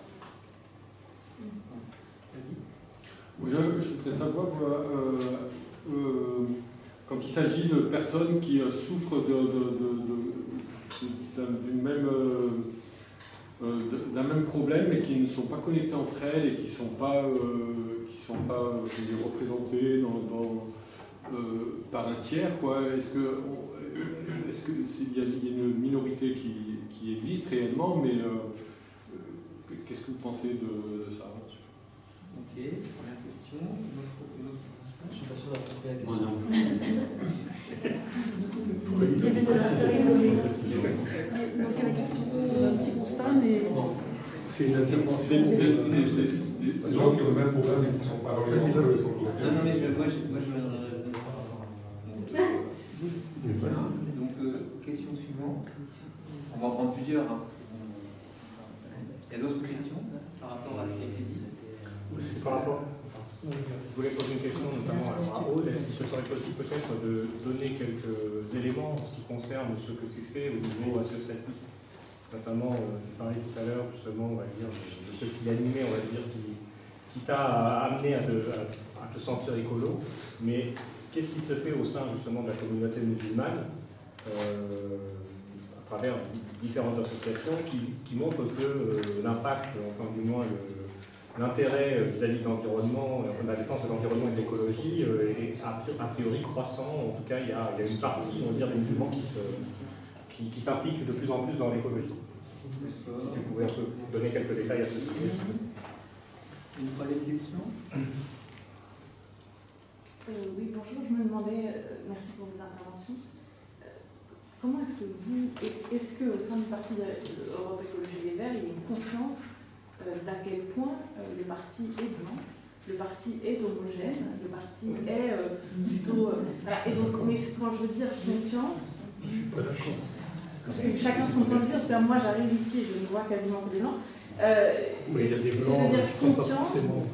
Vas-y. Je, je voudrais savoir, euh, euh, quand il s'agit de personnes qui euh, souffrent de, de, de, de, d'une même, euh, d'un même problème et qui ne sont pas connectées entre elles et qui ne sont pas, euh, qui sont pas je veux dire, représentées dans, dans, euh, par un tiers, quoi. Est-ce que, est-ce que il y, a, il y a une minorité qui, qui existe réellement, mais euh, qu'est-ce que vous pensez de, de ça? Ok, première question. Une autre, une autre question. Je ne suis pas sûr d'avoir compris la question. Moi non. Donc à la question, un petit constat, mais... C'est une intervention des gens qui ont le même problème et qui ne sont pas dans le même niveau. Non, non, mais je, moi, je, moi, je voilà. Donc, euh, question suivante. On va en prendre plusieurs. Hein. Il y a d'autres questions par rapport à ce qui a été dit? C'est par rapport. Je voulais poser une question notamment à Aude. Est-ce qu'il serait possible peut-être de donner quelques éléments en ce qui concerne ce que tu fais au niveau associatif? Notamment, tu parlais tout à l'heure justement, on va dire, de ce qui animait, on va dire, ce qui, qui t'a amené à te, à, à te sentir écolo. Mais qu'est-ce qui se fait au sein justement de la communauté musulmane euh, à travers différentes associations qui, qui montrent que euh, l'impact, enfin du moins le l'intérêt vis-à-vis de l'environnement, de la défense de l'environnement et de l'écologie est a priori croissant. En tout cas, il y a, il y a une partie, on va dire, des musulmans qui se, qui, qui s'impliquent de plus en plus dans l'écologie. Si tu pouvais donner quelques détails à ce sujet. Une troisième question. Euh, oui, bonjour, je me demandais, euh, merci pour vos interventions. Euh, comment est-ce que vous, est-ce qu'au sein du parti Europe Écologie Les Verts, il y a une conscience d'à quel point euh, le parti est blanc, le parti est homogène, le parti est euh, plutôt... Euh, voilà. Et donc, mais quand je veux dire conscience, parce que chacun son point de vue, parce que moi j'arrive ici et je ne vois quasiment que des blancs, euh, oui, il y a des blancs c'est-à-dire qui sont conscience... pas forcément...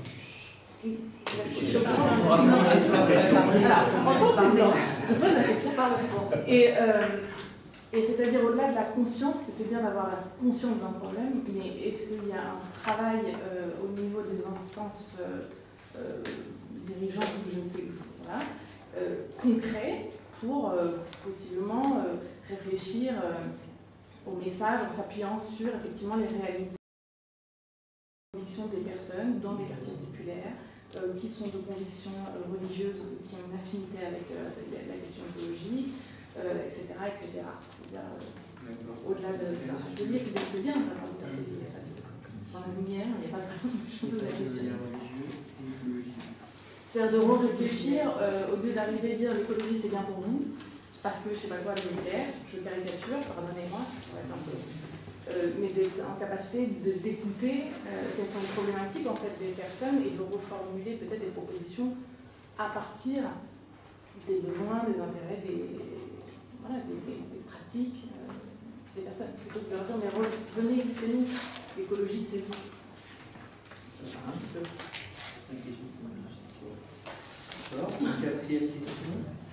Voilà, en tant que blanche, on pose la question par rapport. Et... Euh, Et c'est-à-dire au-delà de la conscience, que c'est bien d'avoir la conscience d'un problème, mais est-ce qu'il y a un travail euh, au niveau des instances euh, euh, dirigeantes ou je ne sais où, voilà, euh, concret pour euh, possiblement euh, réfléchir euh, au message en s'appuyant sur effectivement les réalités de conviction des personnes dans les quartiers populaires, euh, qui sont de convictions euh, religieuses, qui ont une affinité avec euh, la question écologique, Euh, et cetera, et cetera. C'est-à-dire, euh, au-delà de l'atelier, c'est bien d'avoir des ateliers. Dans la lumière, il n'y a pas vraiment de chose de la question. C'est-à-dire de réfléchir, euh, au lieu d'arriver à dire l'écologie c'est bien pour vous, parce que je ne sais pas quoi, le nucléaire, je caricature, pardonnez-moi, ça pourrait être un peu. Euh, mais d'être en capacité d'écouter euh, quelles sont les problématiques en fait, des personnes et de reformuler peut-être des propositions à partir des besoins, des intérêts, des. Voilà, des, des, des pratiques euh, des personnes, plutôt que de leur dire mais venez écoutez-nous, l'écologie c'est vous. Voilà, c'est une question. D'accord, une quatrième question.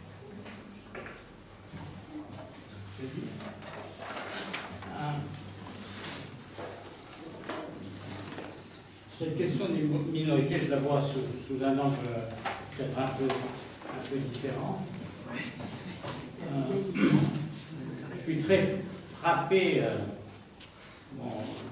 Vas-y. Ah. Cette question des minorités, je la vois sous, sous un angle peut-être un peu, un peu différent. Euh, je suis très frappé, euh, bon,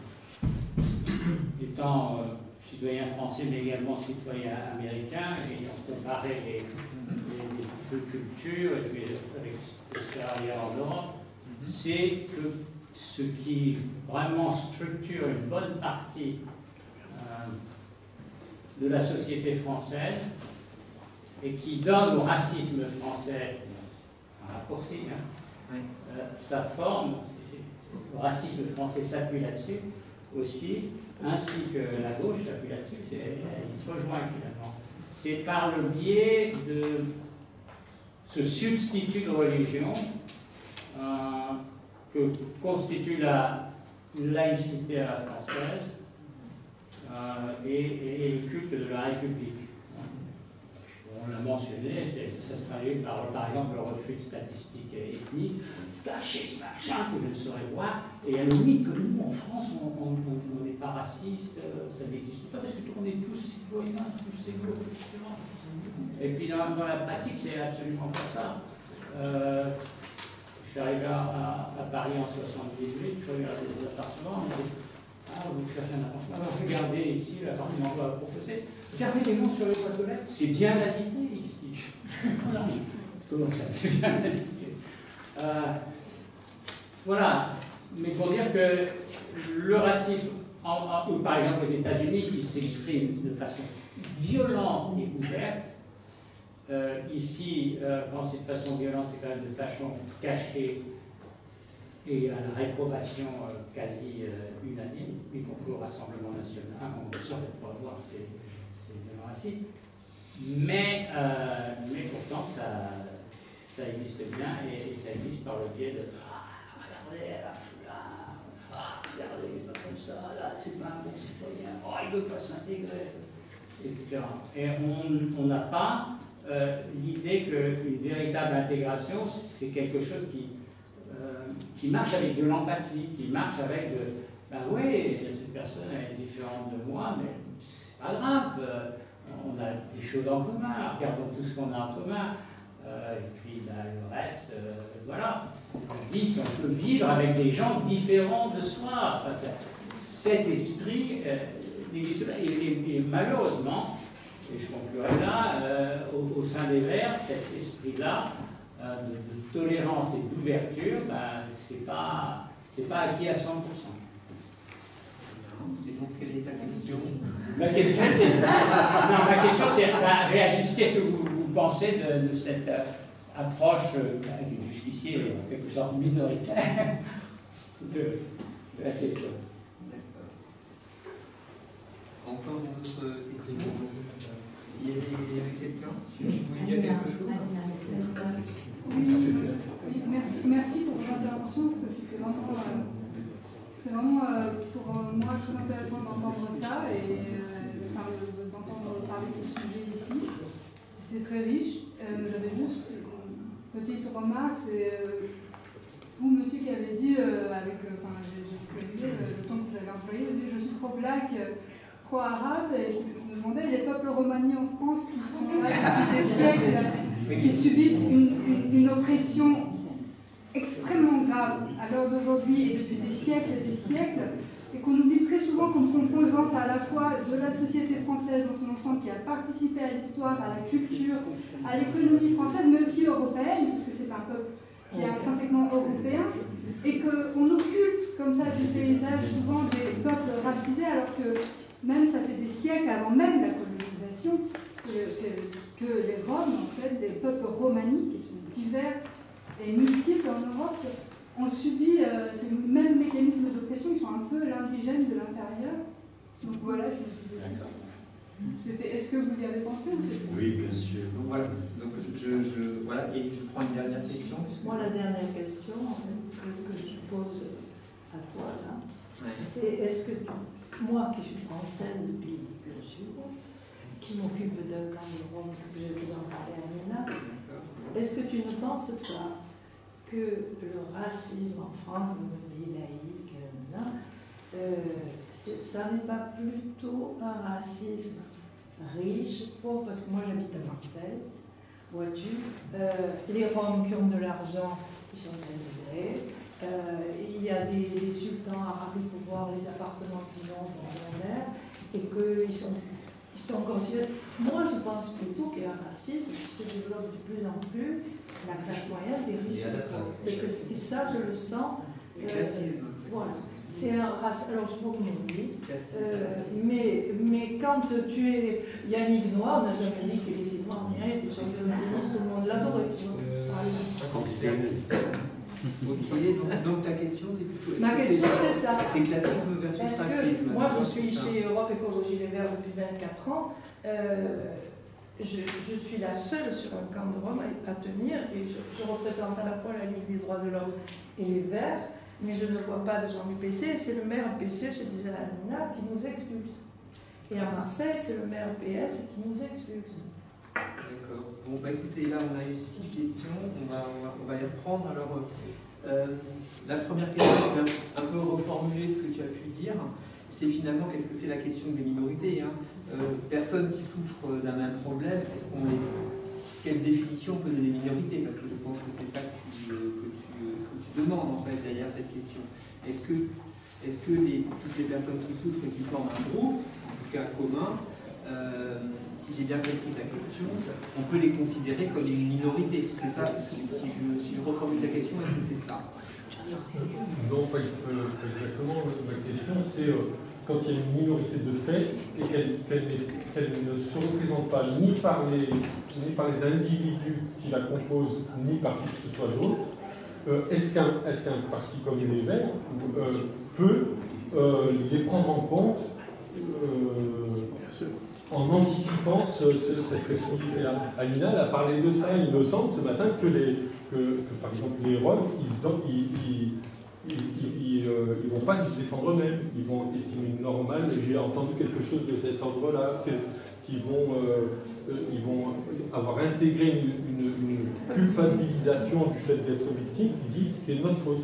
étant euh, citoyen français mais également citoyen américain, et on comparait les, les, les deux cultures et puis avec ce qu'il y a en Europe, c'est que ce qui vraiment structure une bonne partie euh, de la société française et qui donne au racisme français, un raccourci, hein, oui. euh, sa forme, c'est, c'est, le racisme français s'appuie là-dessus aussi, ainsi que la gauche s'appuie là-dessus, ils se rejoignent finalement. C'est par le biais de ce substitut de religion euh, que constitue la laïcité à la française euh, et, et, et le culte de la République. On l'a mentionné, ça se traduit par, par exemple le refus de statistiques ethniques, tâchez ce machin que je ne saurais voir, et à la limite que nous en France on n'est pas raciste, ça n'existe pas parce qu'on est tous citoyens, tous égaux, et cetera. Et puis dans, dans la pratique c'est absolument pas ça. Euh, je suis arrivé à, à, à Paris en soixante-dix-huit, je regardais des appartements, on me dit, ah, vous cherchez un appartement, alors regardez ici l'appartement qu'on va proposer. Regardez les noms sur les boîtes aux lettres, c'est bien habité ici. Comment ça, c'est bien habité euh, Voilà, mais pour dire que le racisme, en, en, ou par exemple aux États-Unis, qui s'exprime de façon violente et ouverte, euh, ici, euh, quand c'est de façon violente, c'est quand même de façon cachée et à la réprobation euh, quasi euh, unanime, y compris au Rassemblement national, on ne saurait pas voir ces, ces racistes, mais, euh, mais pourtant ça, ça existe bien et, et ça existe par le biais de ah, regardez la foulard, ah, regardez, c'est pas comme ça, là, c'est pas un bon citoyen, oh, il ne veut pas s'intégrer, et cetera. Et on n'a pas euh, l'idée qu'une véritable intégration, c'est quelque chose qui qui marche avec de l'empathie, qui marche avec de ben oui, cette personne est différente de moi, mais c'est pas grave, euh, on a des choses en commun, regardons tout ce qu'on a en commun, euh, et puis ben, le reste, euh, voilà. On vit, si on peut vivre avec des gens différents de soi, enfin, ça, cet esprit euh, n'existe pas, et, et, et malheureusement, et je conclurai là, euh, au, au sein des Verts, cet esprit-là, De, de tolérance et d'ouverture, ben, c'est pas, c'est pas acquis à cent pour cent. Et donc, quelle est ta question? Ma question, c'est, non, ma question, c'est ben, réagissez, qu'est-ce que vous, vous pensez de, de cette euh, approche, euh, qui jusqu'ici est en quelque sorte minoritaire, de, de la question? D'accord. Encore une autre question? Il y avait quelqu'un? Vous voulez dire quelque chose? Oui, oui, merci, merci pour votre intervention, parce que c'était vraiment, euh, c'était vraiment euh, pour euh, moi très intéressant d'entendre ça et euh, enfin, d'entendre parler de ce sujet ici. C'était très riche. Euh, J'avais juste une petite remarque, c'est euh, vous, monsieur, qui avez dit, euh, avec, enfin, j'ai utilisé le temps que vous avez employé, vous avez dit je suis pro-black, pro-arabe, et je me demandais les peuples romani en France qui sont là depuis des siècles, qui subissent une, une, une oppression extrêmement grave à l'heure d'aujourd'hui et depuis des siècles et des siècles, et qu'on oublie très souvent comme composante à la fois de la société française dans son ensemble qui a participé à l'histoire, à la culture, à l'économie française, mais aussi européenne, parce que c'est un peuple qui est intrinsèquement européen, et qu'on occulte comme ça du paysage souvent des peuples racisés, alors que même ça fait des siècles avant même la colonisation, que, que, que les Roms, en fait, les peuples romani, qui sont divers et multiples en Europe, ont subi euh, ces mêmes mécanismes d'oppression, ils sont un peu l'indigène de l'intérieur. Donc voilà, est-ce que vous y avez pensé? Oui, bien sûr. Donc voilà, donc je, je, je, voilà, et je prends une dernière question. Moi, la dernière question que, que je pose à toi, là, ouais. c'est est-ce que tu, moi qui suis française depuis que je suis qui m'occupe d'un camp de Rome, que je vais en parler à Nina, est-ce que tu ne penses pas que le racisme en France, dans un pays laïque, euh, ça n'est pas plutôt un racisme riche, pauvre, parce que moi j'habite à Marseille, vois-tu, euh, les Roms qui ont de l'argent, ils sont immigrés, euh, il y a des, des sultans arabes, il faut voir les appartements qu'ils ont dans l'air, et qu'ils sont, ils sont considérés. Moi je pense plutôt qu'il y a un racisme qui se développe de plus en plus, la classe moyenne des riches et, que, et ça je le sens Le classisme. Euh, voilà. C'est un racisme. Alors, je sais pas comment on dit. Euh, Classisme. mais, mais quand tu es Yannick Noir, on n'a jamais dit qu'il était noir, ni rien, il était champion de tennis, tout le monde l'adorait. tu vois. Ok, donc, donc ta question c'est plutôt. est-ce Ma que question c'est- c'est ça. C'est classisme versus Est-ce que racisme. moi je d'accord, suis c'est ça. chez Europe Écologie Les Verts depuis vingt-quatre ans. Euh, je, je suis la seule sur un camp de Rome à, à tenir et je, je représente à la fois la Ligue des droits de l'homme et les Verts, mais je ne vois pas de gens du P C. C'est le maire P C, je disais à Nina, qui nous expulse. Et à Marseille, c'est le maire P S qui nous expulse. D'accord. Bon, bah écoutez, là on a eu six questions, on va, on va, on va y reprendre. Alors, euh, la première question, je vais un, un peu reformuler ce que tu as pu dire. C'est finalement, qu'est-ce que c'est la question des minorités, hein. euh, Personnes qui souffrent d'un même problème, est-ce qu'on est, quelle définition on peut donner des minorités? Parce que je pense que c'est ça que tu, que, tu, que tu demandes en fait derrière cette question. Est-ce que, est-ce que les, toutes les personnes qui souffrent et qui forment un groupe, en tout cas commun, Euh, si j'ai bien compris ta question, on peut les considérer comme une minorité. C'est ça, si, si, je, si je reformule ta question, est-ce que c'est ça? Non, pas exactement. Ma question, c'est euh, quand il y a une minorité de fait et qu'elle qu'elle qu'elle ne se représente pas ni par, les, ni par les individus qui la composent, ni par qui que ce soit d'autre, euh, est-ce qu'un est-ce qu'un parti comme les Verts euh, peut euh, les prendre en compte euh, en anticipant ce, ce, cette responsabilité-là? Alina a parlé de ça, il me semble, ce matin, que, les, que, que par exemple les Roms, ils ont, ils, ils, ils, ils, ils, euh, ils vont pas se défendre eux-mêmes, ils vont estimer normal. J'ai entendu quelque chose de cet ordre-là, qu'ils vont, euh, ils vont avoir intégré une, une, une culpabilisation du fait d'être victime, qui dit c'est notre faute.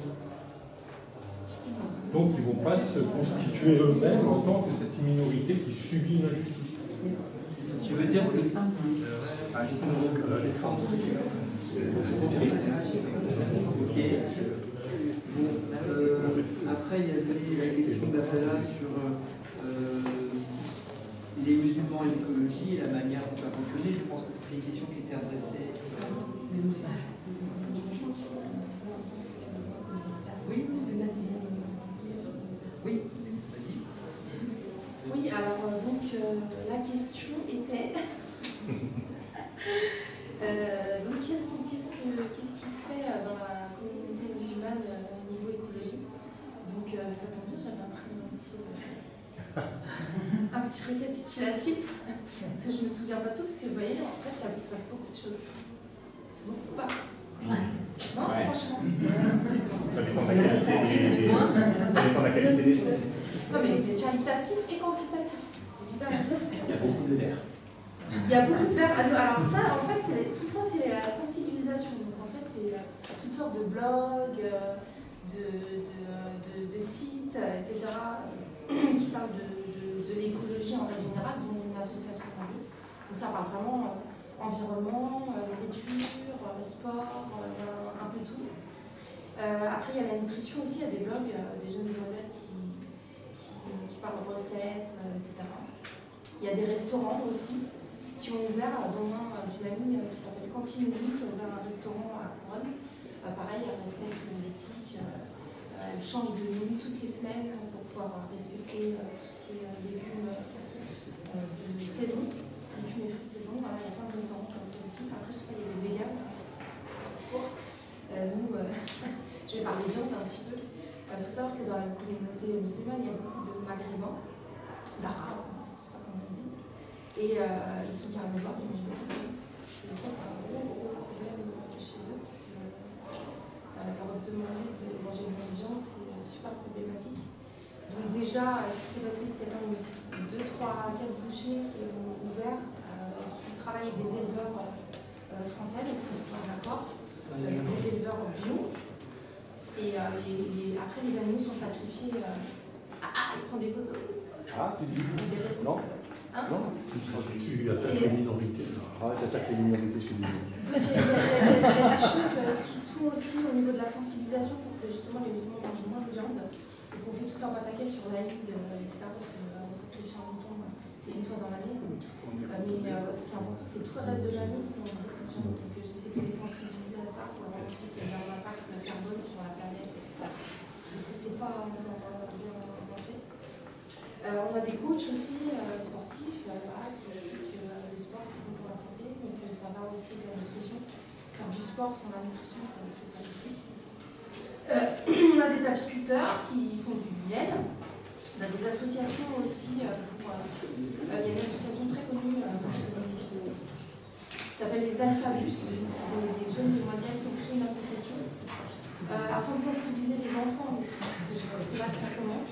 Donc ils ne vont pas se constituer eux-mêmes en tant que cette minorité qui subit une injustice. Tu veux dire que ça ah, j'essaie de me défendre. Ok. Ok. Bon, euh, après, il y avait la question d'Abdallah sur euh, les musulmans et l'écologie et la manière dont ça a fonctionné. Je pense que c'était une question qui était adressée. Oui, oui. Oui, alors donc euh, la question était euh, donc qu'est-ce qu'on, qu'est-ce que, qu'est-ce qui se fait dans la communauté musulmane euh, niveau écologie? Donc euh, ça tombe bien, j'avais imprimé un petit euh, un petit récapitulatif parce que je me souviens pas tout parce que vous voyez en fait il se passe beaucoup de choses. C'est beaucoup pas. Ouais. Non, ouais. Franchement. Ça dépend de la qualité des, ça dépend de la qualité des choses. Non mais c'est qualitatif et quantitatif, évidemment. Il y a beaucoup de l'air. Il y a beaucoup de verre. Alors ça, en fait, c'est, tout ça, c'est la sensibilisation. Donc en fait, c'est toutes sortes de blogs, de, de, de, de sites, et cetera, qui parlent de, de, de l'écologie en règle générale, dont une association rendue. Donc ça parle vraiment euh, environnement, euh, nourriture, euh, sport, euh, un peu tout. Euh, après, il y a la nutrition aussi, il y a des blogs, euh, des jeunes demoiselles qui qui parlent de recettes, euh, et cetera. Il y a des restaurants aussi qui ont ouvert, dont un d'une amie euh, qui s'appelle Cantine Uni, qui a ouvert un restaurant à Couronne. Euh, pareil, elle respecte l'éthique, euh, elle change de menu toutes les semaines pour pouvoir respecter euh, tout ce qui est euh, légumes euh, de saison, légumes et fruits de saison. Voilà, il y a plein de restaurants comme ça aussi. Après, je sais pas, il y a des véganes, au secours. Euh, nous, euh, je vais parler viande un petit peu. Il faut savoir que dans la communauté musulmane, il y a beaucoup de maghrébins, d'arabes, je ne sais pas comment on dit, et euh, ils sont carnivores, ils mangent beaucoup de viande. Et ça, c'est un gros, gros problème chez eux, parce que euh, leur demander de manger de la viande, c'est super problématique. Donc déjà, ce qui s'est passé, c'est qu'il y a quand même deux, trois, quatre bouchers qui ont ouvert, euh, qui travaillent avec des éleveurs euh, français, donc ils sont d'accord, avec des éleveurs bio. Et euh, les, les, après, les animaux sont sacrifiés. Euh... Ah, ah, il prend des photos. Ah, tu dis non. Hein non, tu, tu attaques et... les minorités. Ah, tu attaques les minorités chez les minorités. Donc, il y, y, y, y a des choses euh, qui se font aussi au niveau de la sensibilisation pour que justement les musulmans mangent moins de viande. Donc, on fait tout un pataquès sur l'Aïd, euh, et cetera. Parce qu'on euh, sacrifie un mouton, c'est une fois dans l'année. Euh, mais euh, ce qui est important, c'est tout le reste de l'année, on mange beaucoup de viande. Donc, j'essaie de les sensibiliser à ça pour leur montrer qu'il y a un impact carbone sur la planète, et cetera. c'est pas encore bien, bien fait. Euh, on a des coachs aussi euh, sportifs euh, voilà, qui expliquent que euh, le sport c'est bon pour la santé, donc euh, ça va aussi de la nutrition. Faire du sport sans la nutrition, ça ne fait pas du tout. Euh, on a des apiculteurs qui font du miel. On a des associations aussi euh, pour. Euh, euh, il y a une association très connue euh, qui s'appelle les Alphabus. C'est des jeunes demoiselles qui ont créé une association euh, afin de sensibiliser les enfants aussi, parce que c'est là que ça commence.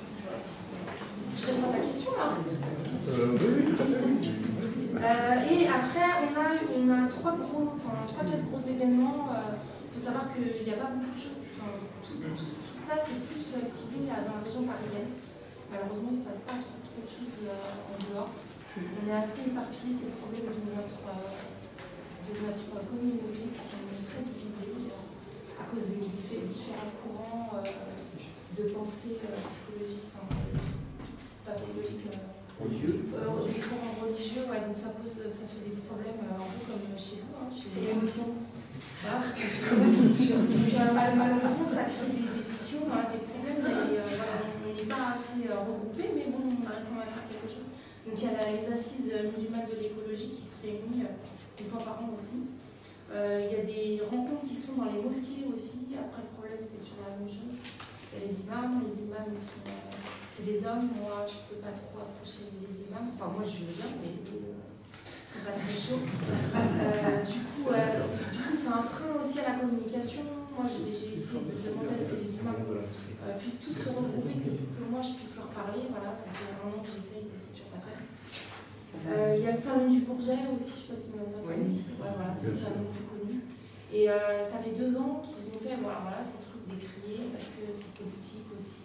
Je réponds à ta question là. Euh, oui, oui, tout à fait. Euh, et après, on a, on a trois, gros, enfin, trois, quatre gros événements. Il euh, faut savoir qu'il n'y a pas beaucoup de choses. Enfin, tout, tout ce qui se passe est plus euh, ciblé euh, dans la région parisienne. Malheureusement, il ne se passe pas trop, trop de choses euh, en dehors. On est assez éparpillé, c'est le problème de notre, euh, de notre communauté, c'est qu'on est très divisé euh, à cause des différents courants euh, de pensée euh, psychologique, enfin, pas psychologique. Euh, Religieux euh, Des courants religieux, ouais, donc ça, pose, ça fait des problèmes euh, un peu comme chez vous, hein, chez les émotions. Voilà, donc, euh, malheureusement, ça crée des décisions, hein, des problèmes, et euh, voilà, on n'est pas assez euh, regroupés, mais bon, on arrive quand même à faire quelque chose. Donc il y a la, les assises musulmanes de l'écologie qui se réunissent euh, une fois par an aussi. Euh, il y a des rencontres qui sont dans les mosquées aussi. Après, le problème, c'est toujours la même chose. Il y a les imams, les imams, ils sont... Euh, c'est des hommes, moi je ne peux pas trop approcher les imams, enfin moi je veux bien, mais euh, c'est pas très chaud. Euh, du coup, euh, du coup c'est un frein aussi à la communication. Moi j'ai essayé de demander à ce que les imams euh, puissent tous se regrouper, que, que moi je puisse leur parler. Voilà, ça fait un an que j'essaye, c'est toujours pas fait. Il euh, y a le salon du Bourget aussi, je ne sais pas si vous en avez entendu. Ouais, voilà, c'est le salon le plus connu. Et euh, ça fait deux ans qu'ils ont fait voilà, voilà, ces trucs décriés parce que c'est politique aussi.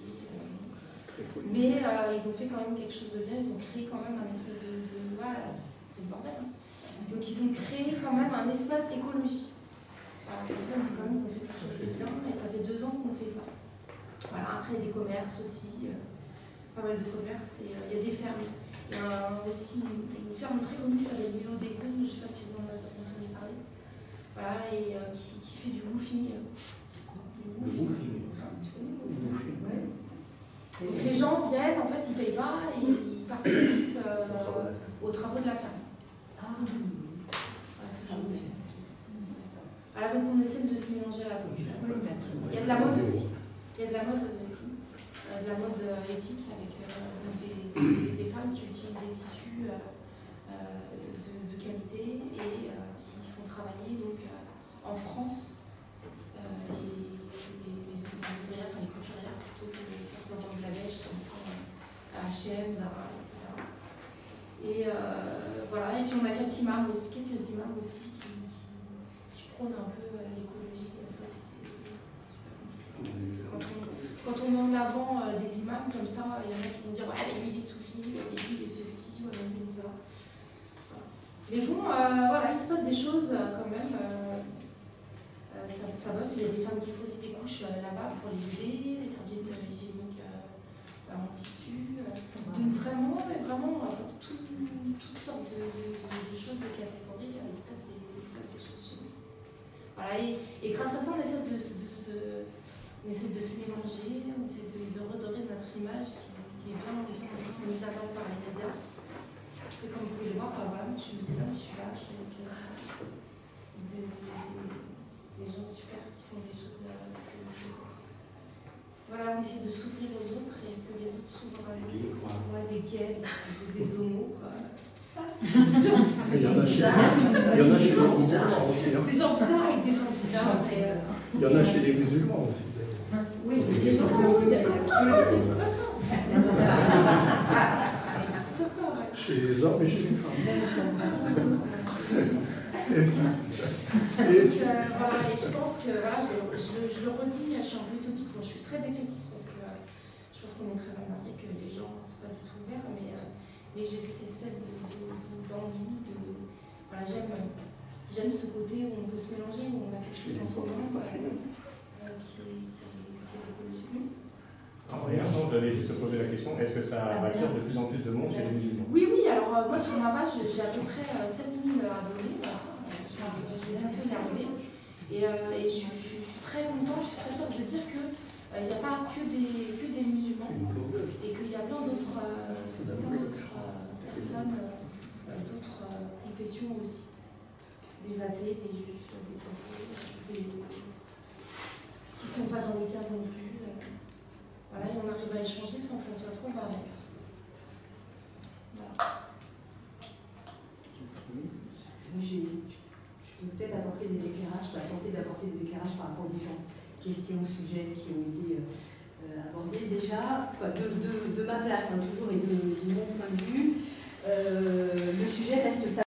Mais euh, ils ont fait quand même quelque chose de bien, ils ont créé quand même un espèce de... de voilà, c'est le bordel. Hein. Donc ils ont créé quand même un espace écologie. Voilà, donc ça c'est quand même, ils ont fait quelque chose de bien et ça fait deux ans qu'on fait ça. Voilà, après des commerces aussi, euh, pas mal de commerces et il euh, y a des fermes. Il y a aussi une, une ferme très connue qui s'appelle l'îlot des Cons, je ne sais pas si vous en avez entendu parler. Voilà, et euh, qui, qui fait du woofing. Du woofing. Tu connais le woofing? Ouais. Donc les gens viennent, en fait ils ne payent pas et ils participent euh, aux travaux de la ferme. Ah, c'est gentil. Voilà, donc on essaie de se mélanger à la population. Il y a de la mode aussi. Il y a de la mode aussi. Euh, de la mode éthique avec euh, des, des, des femmes qui utilisent des tissus euh, de, de qualité et euh, qui font travailler donc, euh, en France euh, les, les, les ouvrières, enfin les couturières plutôt que de faire ça en Bangladesh comme font à H et M, Zara, et cetera. Et euh, voilà, et puis on a quelques imams aussi, quelques imams aussi qui, qui, qui prônent un peu euh, l'écologie, ça aussi c'est super compliqué. Quand on, quand on met en avant euh, des imams comme ça, il y en a qui vont dire ouais mais lui il est soufi, ouais mais lui il est ceci, ouais mais lui il est cela. Voilà. Mais bon, euh, voilà, il se passe des choses euh, quand même. Euh, euh, ça, ça bosse, il y a des femmes qui font aussi des couches euh, là-bas pour les bébés, les serviettes euh, hygiéniques euh, en tissu. Euh, donc vraiment, mais vraiment, pour tout, toutes sortes de, de, de choses de catégories, il se passe des, il se passe des choses chez nous. Voilà, et, et grâce à ça, on essaie de, de, de se... On essaie de se mélanger, on essaie de, de redorer notre image qui, qui est bien, bien, bien mise à l'heure par les médias. Parce que comme vous pouvez le voir, bah voilà, je suis là, je suis là, je suis avec euh, des, des, des gens super qui font des choses euh, que, que... Voilà, on essaie de s'ouvrir aux autres et que les autres s'ouvrent à nous. Ouais, des gays, des, des homos, quoi. Ça. Des gens bizarres. Il y en a chez les musulmans aussi. Des gens bizarres avec des gens bizarres. Il y en a chez les musulmans aussi. Oui, des gens mais comme ça, mais c'est pas ça. C'est pas vrai. Chez les hommes et chez les femmes. Et si. Et donc, euh, voilà, et je pense que, voilà, je, je, je le redis, je suis un peu utopique, bon, je suis très défaitiste parce que euh, je pense qu'on est très mal mariés, que les gens ne sont pas du tout ouverts, mais, euh, mais j'ai cette espèce de, de, de, d'envie, de, voilà, j'aime, j'aime ce côté où on peut se mélanger, où on a quelque chose en commun, quoi, euh, qui est... Alors, rien, non, j'allais juste te poser la question, est-ce que ça attire de plus en plus de monde chez les musulmans? Oui, oui, alors euh, moi sur ma page, j'ai à peu près euh, sept mille abonnés, voilà. Je vais bientôt y arriver. Et, euh, et je, je, je suis très contente, je suis très fière de dire que il n'y a pas que des, que des musulmans et qu'il y a plein d'autres euh, euh, personnes, euh, d'autres euh, confessions aussi. Des athées, des juifs, des catholiques, des... qui ne sont pas dans les cases indiquées. Euh, voilà, et on arrive à échanger sans que ça soit trop barré. Voilà. Je peux peut-être apporter des éclairages, je peux tenter d'apporter des éclairages par rapport aux différentes questions, sujets qui ont été euh, abordés. Déjà, de, de, de ma place, hein, toujours, et de, de mon point de vue, euh, le sujet reste tabou.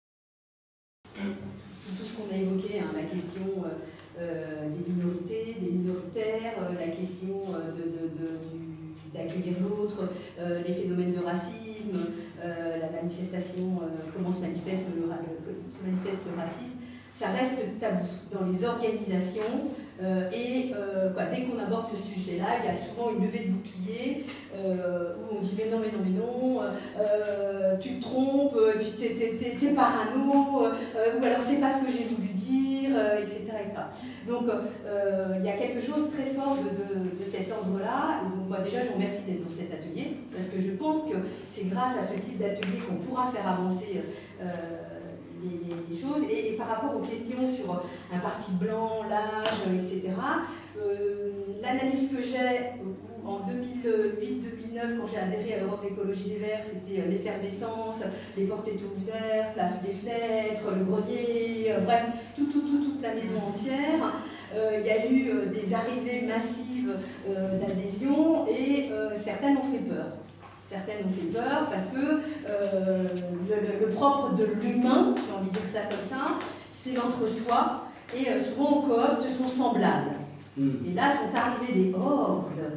Tout ce qu'on a évoqué, hein, la question euh, des minorités, des minoritaires, euh, la question euh, de, de, de, d'accueillir l'autre, euh, les phénomènes de racisme, euh, la manifestation, euh, comment se manifeste le, le, se manifeste le racisme, ça reste tabou dans les organisations. Euh, et euh, quoi, dès qu'on aborde ce sujet-là, il y a souvent une levée de bouclier euh, où on dit mais non, mais non, mais non, euh, tu te trompes, et puis t'es, t'es, t'es, t'es parano, euh, ou alors c'est pas ce que j'ai voulu dire, euh, et cetera, et cetera. Donc euh, il y a quelque chose de très fort de, de, de cet ordre-là. Et donc moi déjà je vous remercie d'être dans cet atelier, parce que je pense que c'est grâce à ce type d'atelier qu'on pourra faire avancer euh, Les, les, les choses. Et, et par rapport aux questions sur un parti blanc, l'âge, et cetera, euh, l'analyse que j'ai en deux mille huit deux mille neuf, quand j'ai adhéré à Europe Écologie Les Verts, c'était l'effervescence, les portes étaient ouvertes, la, les fenêtres, le grenier, euh, bref, tout, tout, tout, toute la maison entière. Euh, il y a eu euh, des arrivées massives euh, d'adhésion et euh, certaines ont fait peur. Certaines ont fait peur parce que euh, le, le propre de l'humain, j'ai envie de dire ça comme ça, c'est l'entre-soi, et euh, souvent on coopte son semblable. Mm. Et là sont arrivés des hordes,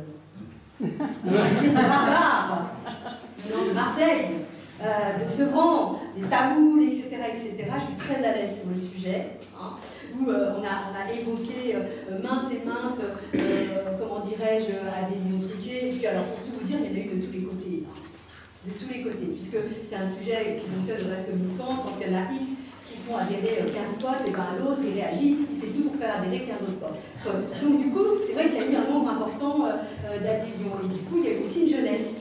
des barbares, de Marseille, euh, de Sevran, des Tamouls, et cetera, et cetera. Je suis très à l'aise sur le sujet, hein, où euh, on, a, on a évoqué euh, maintes et maintes, euh, comment dirais-je, adhésions truquées. Et puis alors pour tout vous dire, il y en a eu de tous les côtés. De tous les côtés, puisque c'est un sujet qui fonctionne au reste du temps. Quand il y en a X qui font adhérer quinze potes, et ben l'autre il réagit, il fait tout pour faire adhérer quinze autres potes. Donc du coup, c'est vrai qu'il y a eu un nombre important euh, d'adhésions. Et du coup, il y a eu aussi une jeunesse.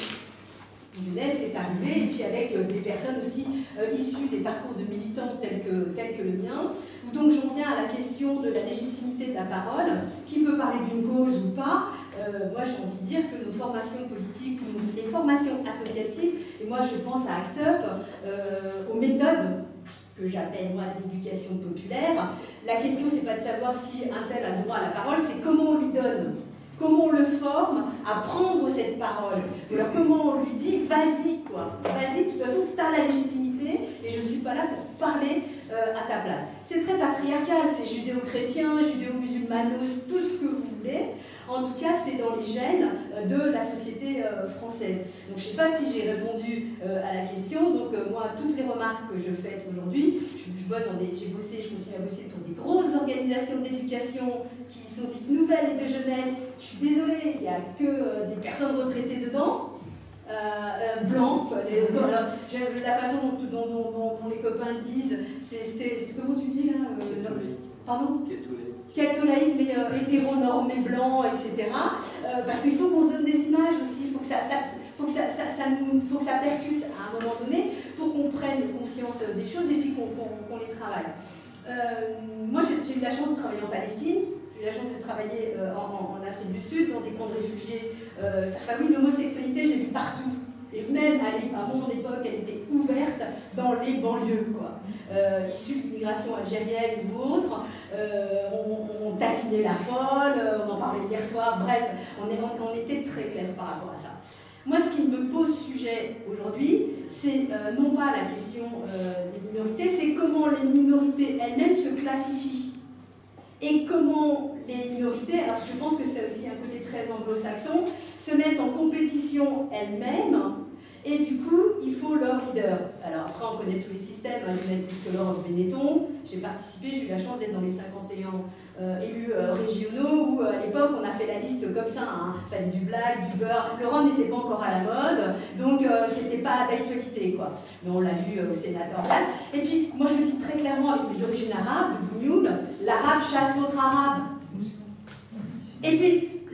Une jeunesse qui est arrivée, et puis avec euh, des personnes aussi euh, issues des parcours de militants tels que, tels que le mien. Où donc j'en viens à la question de la légitimité de la parole, qui peut parler d'une cause ou pas. Euh, moi j'ai envie de dire que nos formations politiques, les formations associatives, et moi je pense à ACT UP, euh, aux méthodes que j'appelle moi d'éducation populaire, la question c'est pas de savoir si un tel a le droit à la parole, c'est comment on lui donne, comment on le forme à prendre cette parole. Alors comment on lui dit vas-y quoi, vas-y, de toute façon tu as la légitimité et je suis pas là pour parler euh, à ta place. C'est très patriarcal, c'est judéo-chrétien, judéo-musulmano, tout ce que vous voulez. En tout cas, c'est dans les gènes de la société française. Donc, je ne sais pas si j'ai répondu à la question. Donc, moi, toutes les remarques que je fais aujourd'hui, je, je bosse dans des, j'ai bossé, je continue à bosser pour des grosses organisations d'éducation qui sont dites nouvelles et de jeunesse. Je suis désolée, il n'y a que des personnes retraitées dedans. Euh, euh, blanc, les, bon, alors, la façon dont, dont, dont, dont les copains disent, c'est comment tu dis là euh, Pardon catholique, mais euh, hétéronormé, blanc, et cetera. Euh, parce qu'il faut qu'on se donne des images aussi, il faut que ça, ça, faut que ça, ça, ça nous, faut que ça percute à un moment donné pour qu'on prenne conscience des choses et puis qu'on qu'on, qu'on les travaille. Euh, moi, j'ai eu la chance de travailler en Palestine. J'ai eu la chance de travailler euh, en, en Afrique du Sud, dans des camps de réfugiés. Euh, ça, bah oui, l'homosexualité, je l'ai vue partout. Et même à, à mon époque, elle était ouverte dans les banlieues, quoi. Euh, issues de l'immigration algérienne ou autre. Euh, on, on taquinait la folle, on en parlait hier soir. Bref, on, est, on, on était très clair par rapport à ça. Moi, ce qui me pose sujet aujourd'hui, c'est euh, non pas la question euh, des minorités, c'est comment les minorités elles-mêmes se classifient. Et comment les minorités, alors je pense que c'est aussi un côté très anglo-saxon, se mettent en compétition elles-mêmes, et du coup, il faut leur leader. Alors après, on connaît tous les systèmes, hein, United Color of Benetton, j'ai participé, j'ai eu la chance d'être dans les cinquante et un euh, élus euh, régionaux, où à l'époque, on a fait la liste comme ça, hein, il fallait du black, du beurre, le rhum n'était pas encore à la mode, donc euh, c'était pas d'actualité, quoi. Mais on l'a vu euh, au sénatorial. Et puis, moi je le dis très clairement avec mes origines arabes, de Bougnoul, l'arabe chasse l'autre arabe. Et puis,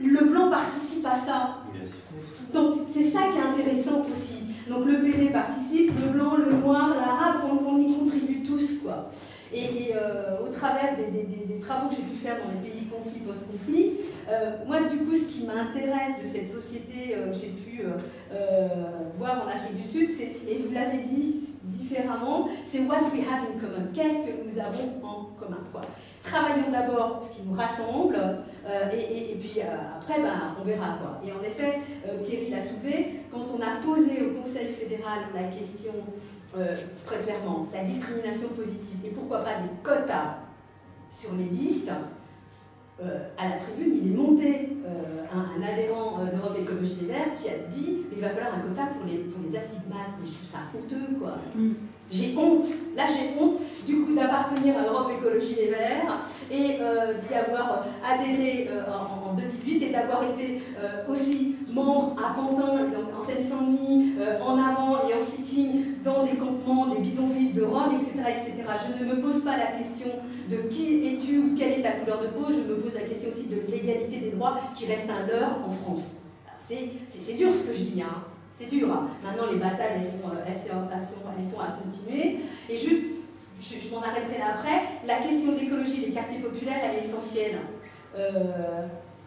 le blanc participe à ça. Donc c'est ça qui est intéressant aussi. Donc le P D participe, le blanc, le noir, l'arabe, on, on y contribue tous, quoi. Et, et euh, au travers des, des, des, des travaux que j'ai pu faire dans les pays conflits, post-conflits, euh, moi du coup ce qui m'intéresse de cette société euh, que j'ai pu euh, euh, voir en Afrique du Sud, c'est, et je vous l'avais dit différemment, c'est what we have in common. Qu'est-ce que nous avons en commun, quoi. Travaillons d'abord ce qui nous rassemble, euh, et, et, et puis euh, après, ben, on verra, quoi. Et en effet, euh, Thierry l'a soulevé, quand on a posé au Conseil fédéral la question, euh, très clairement, la discrimination positive, et pourquoi pas des quotas sur les listes, euh, à la tribune, il est monté euh, un, un adhérent euh, d'Europe Écologie Les Verts qui a dit il va falloir un quota pour les, pour les astigmates. Mais je trouve ça honteux, quoi. Mm. J'ai honte, là j'ai honte du coup d'appartenir à Europe Écologie Les Verts et euh, d'y avoir adhéré euh, en, en deux mille huit et d'avoir été euh, aussi membre à Pantin, en Seine-Saint-Denis, euh, en avant et en sitting dans des campements, des bidonvilles de Rome, et cetera, et cetera. Je ne me pose pas la question de qui es-tu ou quelle est ta couleur de peau, je me pose la question aussi de l'égalité des droits qui reste un leurre en France. C'est dur ce que je dis, hein. C'est dur. Hein. Maintenant, les batailles, elles sont, elles, sont, elles, sont, elles sont à continuer. Et juste, je, je m'en arrêterai là après, la question de l'écologie des quartiers populaires, elle est essentielle. Euh,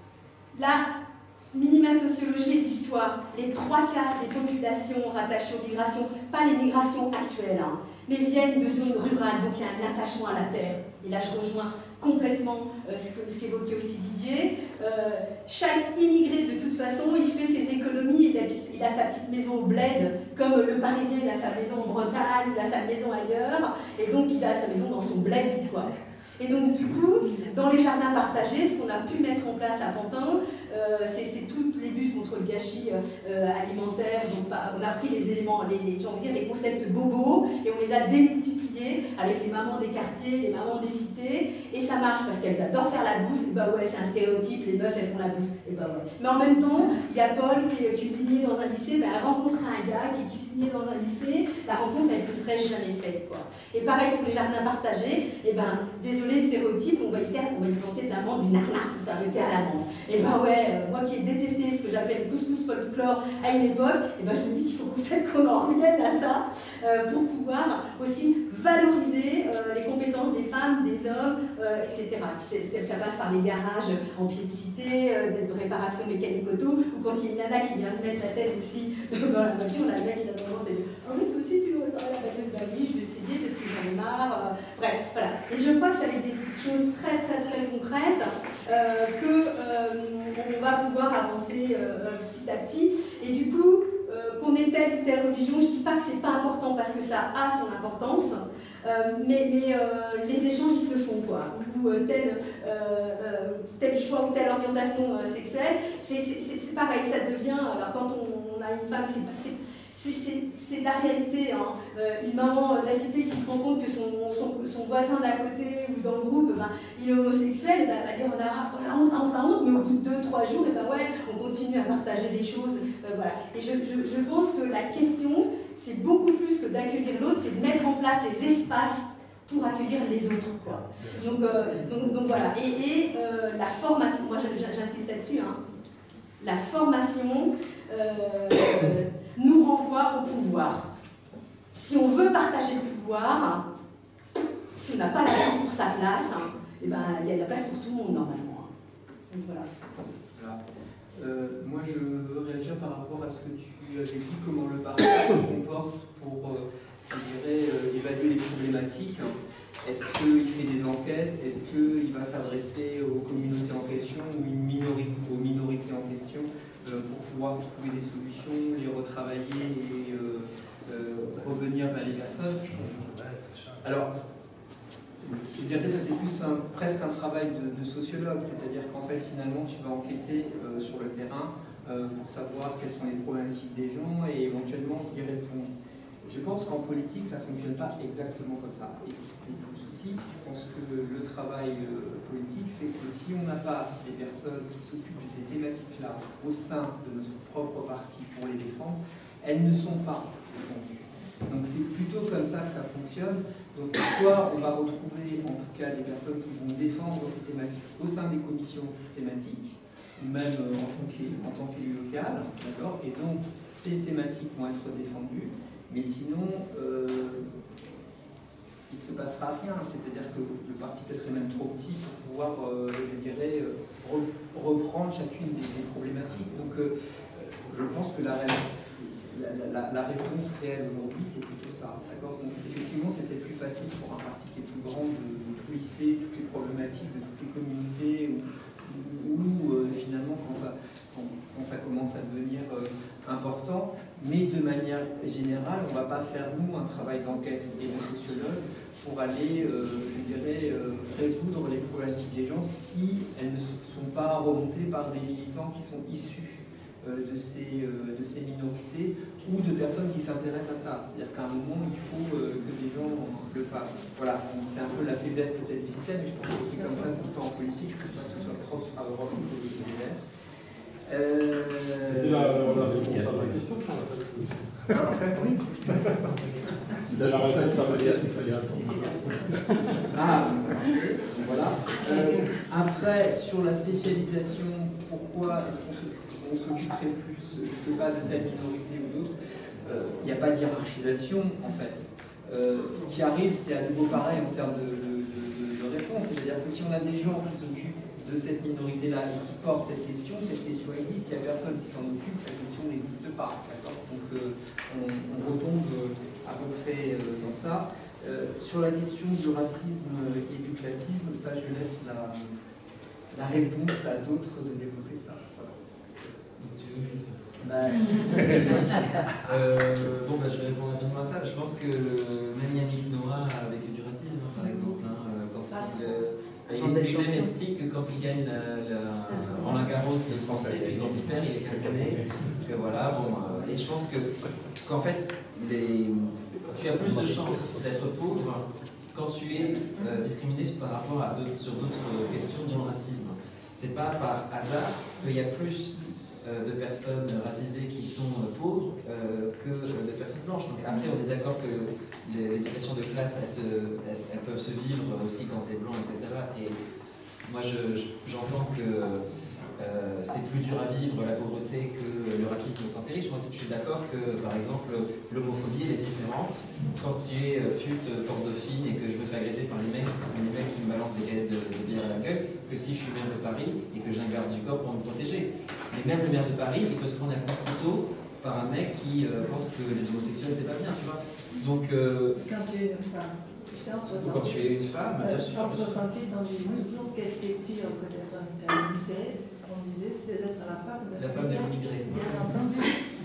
la minimale sociologie et d'histoire, les trois quarts des populations rattachées aux migrations, pas les migrations actuelles, hein, mais viennent de zones rurales, donc il y a un attachement à la terre. Et là, je rejoins complètement euh, ce qu'évoquait aussi Didier. Euh, chaque immigré, de toute façon, il fait ses économies, il a, il a sa petite maison au bled, comme le Parisien, il a sa maison en Bretagne, il a sa maison ailleurs, et donc il a sa maison dans son bled, quoi. Et donc, du coup, dans les jardins partagés, ce qu'on a pu mettre en place à Pantin, euh, c'est toutes les luttes contre le gâchis euh, alimentaire. Donc, on a pris les éléments, les, les, j'ai envie de dire, les concepts bobos, et on les a démultipliés avec les mamans des quartiers, les mamans des cités, et ça marche parce qu'elles adorent faire la bouffe. Et bah ouais, c'est un stéréotype, les meufs, elles font la bouffe. Et bah ouais. Mais en même temps, il y a Paul qui est cuisinier dans un lycée, bah, elle rencontre un gars qui est cuisinier dans un lycée, la rencontre, elle se serait jamais faite, quoi. Et pareil pour les jardins partagés, et ben, désolé, stéréotype, on va y faire, on va y planter de l'amande, d'une arnaque, tout ça, le thé à l'amande. Et ben ouais, euh, moi qui ai détesté ce que j'appelle le couscous folklore à une époque, et ben je me dis qu'il faut peut-être qu'on en revienne à ça euh, pour pouvoir aussi valoriser euh, les compétences des femmes, des hommes, euh, et cetera. Puis c est, c est, ça passe par les garages en pied de cité, euh, de réparation mécanique auto, ou quand il y a une nana qui vient de mettre la tête aussi dans la voiture, on a le mec qui a tendance à dire « Ah oui, toi aussi tu veux réparer la bagnole de la vie, je vais essayer parce que j'en ai marre. Euh, » Bref, voilà. Et je crois que ça va être des choses très très très concrètes euh, que euh, on va pouvoir avancer euh, petit à petit. Et du coup, euh, qu'on ait telle ou telle religion, je ne dis pas que c'est pas important parce que ça a son importance, euh, mais, mais euh, les échanges ils se font, quoi. Ou euh, tel, euh, euh, tel choix ou telle orientation euh, sexuelle, c'est pareil, ça devient. Alors quand on, on a une femme, c'est c'est la réalité, hein. Euh, une maman de la cité qui se rend compte que son, son, son voisin d'à côté ou dans le groupe, ben, il est homosexuel, ben, elle va dire on a, on a honte, on a honte, mais au bout de deux, trois jours, et ben ouais, on continue à partager des choses. Euh, voilà. Et je, je, je pense que la question, c'est beaucoup plus que d'accueillir l'autre, c'est de mettre en place des espaces pour accueillir les autres, quoi. Donc, euh, donc, donc voilà. Et, et euh, la formation, moi j'insiste là-dessus, hein. La formation euh, nous renvoie au pouvoir. Si on veut partager le pouvoir, si on n'a pas la place pour sa place, hein, et ben, il y a de la place pour tout le monde normalement. Donc voilà. Voilà. Euh, moi je veux réagir par rapport à ce que tu avais dit, comment le partage se comporte pour, euh, je dirais, euh, évaluer les problématiques. Est-ce qu'il fait des enquêtes? Est-ce qu'il va s'adresser aux communautés en question ou une minorité, aux minorités en question euh, pour pouvoir trouver des solutions, les retravailler et euh, euh, revenir vers les personnes? Alors, je dirais que ça c'est plus un, presque un travail de, de sociologue, c'est-à-dire qu'en fait finalement tu vas enquêter euh, sur le terrain euh, pour savoir quelles sont les problématiques des gens et éventuellement y répondre. Je pense qu'en politique, ça ne fonctionne pas exactement comme ça. Et c'est tout le souci. Je pense que le travail euh, politique fait que si on n'a pas des personnes qui s'occupent de ces thématiques-là au sein de notre propre parti pour les défendre, elles ne sont pas défendues. Donc c'est plutôt comme ça que ça fonctionne. Donc soit on va retrouver en tout cas des personnes qui vont défendre ces thématiques au sein des commissions thématiques, ou même euh, en tant qu'é- en tant qu'élu local, d'accord? Et donc, ces thématiques vont être défendues, mais sinon, euh, il ne se passera rien, c'est-à-dire que le parti peut être même trop petit pour pouvoir, euh, je dirais, euh, re- reprendre chacune des, des problématiques. Donc, euh, je pense que la, la, la, la réponse réelle aujourd'hui, c'est plutôt ça. D'accord? Donc, effectivement, c'était plus facile pour un parti qui est plus grand de, de tout lisser, toutes les problématiques de toutes les communautés, ou, ou euh, finalement, quand ça, quand, quand ça commence à devenir euh, important. Mais de manière générale, on ne va pas faire, nous, un travail d'enquête et de sociologue pour aller, euh, je dirais, euh, résoudre les problématiques des gens si elles ne sont pas remontées par des militants qui sont issus euh, de, ces, euh, de ces minorités ou de personnes qui s'intéressent à ça. C'est-à-dire qu'à un moment, il faut euh, que des gens le fassent. Voilà, c'est un peu la faiblesse peut-être du système, mais je pense que c'est comme ça tout le temps en politique, que ce soit propre à Europe ou populaire. Euh... C'était la, la réponse à ma question qu'on a faite. Non, en fait, oui. C'était la réponse à ma question. Il fallait attendre. Ah, voilà. Euh, après, sur la spécialisation, pourquoi est-ce qu'on s'occuperait plus, je ne sais pas, de telle minorité ou d'autres? Il n'y a pas de hiérarchisation, en fait. Euh, ce qui arrive, c'est à nouveau pareil en termes de, de, de, de réponse. C'est-à-dire que si on a des gens qui s'occupent de cette minorité-là et qui portent cette question, cette question existe. S'il n'y a personne qui s'en occupe, la question n'existe pas. Donc euh, on, on retombe euh, à peu près euh, dans ça. Euh, sur la question du racisme et du classisme, ça je laisse la, la réponse à d'autres de développer ça. Voilà. Donc tu veux que je le fasse? Bah... euh, Bon, bah, je vais répondre rapidement à ça. Je pense que même Yannick Noah a vécu du racisme, par exemple, hein, quand il... Euh, Il lui-même explique que quand il gagne la, la, Roland Garros, il est français, puis quand il perd, il est camerounais. Que voilà, bon, euh, et je pense que qu'en fait, les, tu as plus de chances d'être pauvre quand tu es euh, discriminé par rapport à d'autres, sur d'autres questions, dont le racisme. C'est pas par hasard qu'il y a plus euh, de personnes racisées qui sont euh, pauvres euh, que euh, de personnes blanches. Donc après, on est d'accord que les, les situations de classe, elles, se, elles, elles peuvent se vivre aussi quand tu es blanc, et cetera. Et moi, je, je, j'entends que euh, c'est plus dur à vivre la pauvreté que le racisme quand tu es riche. Moi, je suis d'accord que, par exemple, l'homophobie, elle est différente. Quand tu es pute, porte-dauphine et que je me fais agresser par les mecs, les mecs qui me balancent des canettes de, de bière à la gueule, que si je suis maire de Paris et que j'ai un garde du corps pour me protéger. Mais même le maire de Paris, il peut se prendre un coup de couteau par un mec qui euh, pense que les homosexuels, c'est pas bien, tu vois. Donc... Euh, quand tu es une femme, tu sais, en soixante-huit... Quand tu es une femme, bien sûr. En soixante-huit, on dit toujours qu'est-ce qui est pire que d'être un immigré. On disait c'est d'être la femme de la femme de l'immigré. Bien entendu.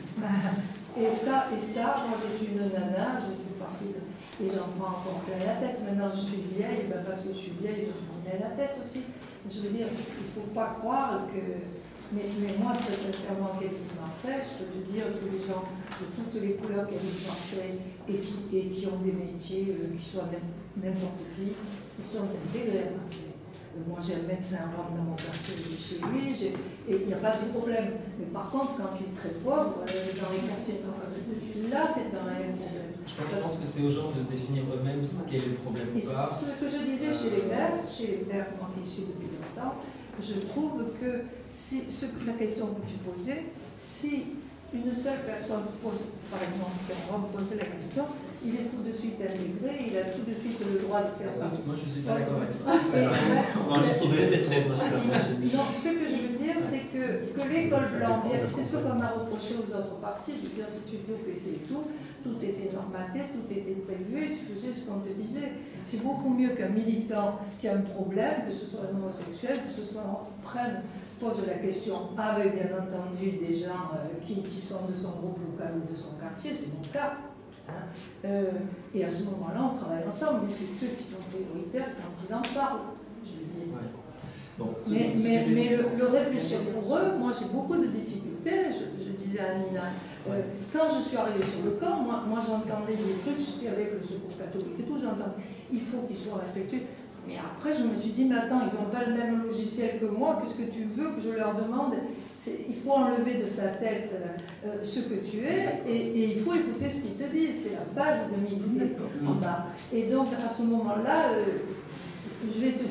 Et ça, et ça, moi je suis une nana, je fais partie de... Et j'en prends encore plein la tête. Maintenant je suis vieille, ben parce que je suis vieille, j'en prends plein la tête aussi. Je veux dire, il ne faut pas croire que... Mais, mais moi, très sincèrement, qui habite Marseille, je peux te dire que les gens de toutes les couleurs qui habitent Marseille et qui, et qui ont des métiers, euh, qui soient n'importe qui, ils sont intégrés à Marseille. Euh, moi, j'ai un médecin rome dans mon quartier, il est chez lui, et il n'y a pas de problème. Mais par contre, quand tu es très pauvre, euh, dans les quartiers, là, c'est un réel problème. Je pense, je pense que c'est aux gens de définir eux-mêmes ce qu'est le problème ou pas. Ce que je disais chez les Verts, chez les Verts, moi qui suis depuis longtemps, je trouve que si, ce, la question que tu posais, si une seule personne pose, par exemple, on va me poser la question, il est tout de suite intégré, il a tout de suite le droit de faire partie. Moi, je ne suis pas d'accord avec ça. On va discuter, c'est très bien. Non, ce que je veux dire, c'est que, que l'école blanche, c'est ce qu'on a reproché aux autres partis. Je veux dire, si tu étais au P C et tout, tout était normaté, tout était prévu et tu faisais ce qu'on te disait. C'est beaucoup mieux qu'un militant qui a un problème, que ce soit un homosexuel, que ce soit on prenne, pose la question avec bien entendu des gens euh, qui, qui sont de son groupe local ou de son quartier, c'est mon cas. Hein. Euh, et à ce moment-là, on travaille ensemble, mais c'est eux qui sont prioritaires quand ils en parlent. Je veux dire. Ouais. Bon, mais mais, mais le, le réfléchir pour eux, moi j'ai beaucoup de difficultés. Je, je disais à Nina, euh, quand je suis arrivée sur le camp, moi, moi j'entendais des trucs, j'étais avec le secours catholique et tout, j'entendais, il faut qu'ils soient respectueux. Mais après, je me suis dit, mais attends, ils n'ont pas le même logiciel que moi, qu'est-ce que tu veux que je leur demande? Il faut enlever de sa tête euh, ce que tu es et, et il faut écouter ce qu'ils te disent. C'est la base de militer en bas. Et donc, à ce moment-là, euh, je vais te dire,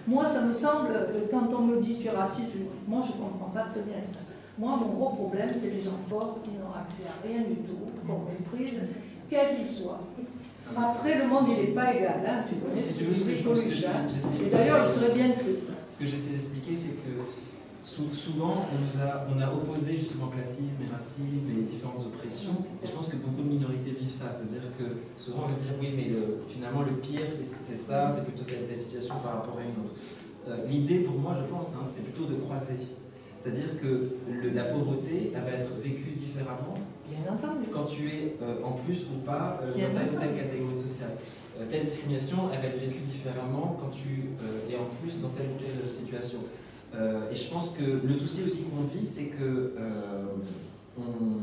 Moi, ça me semble, quand on me dit tu es raciste, moi je ne comprends pas très bien ça. Moi, mon gros problème, c'est les gens pauvres qui n'ont accès à rien du tout, qu'on méprise, quel qu'il soit. Après, le monde, il n'est pas égal, hein, c'est vrai, c'est et d'ailleurs, il serait bien triste. Ce que j'essaie d'expliquer, c'est que souvent, on, nous a, on a opposé justement classisme et racisme et différentes oppressions, et je pense que beaucoup de minorités vivent ça, c'est-à-dire que souvent on va dire oui, mais le, finalement le pire c'est ça, c'est plutôt cette situation par rapport à une autre. Euh, L'idée pour moi, je pense, hein, c'est plutôt de croiser. C'est-à-dire que le, la pauvreté, elle va être vécue différemment quand tu es euh, en plus ou pas euh, dans telle ou telle catégorie sociale. Euh, telle discrimination, elle va être vécue différemment quand tu euh, es en plus dans telle ou telle situation. Euh, et je pense que le souci aussi qu'on vit, c'est que euh, on,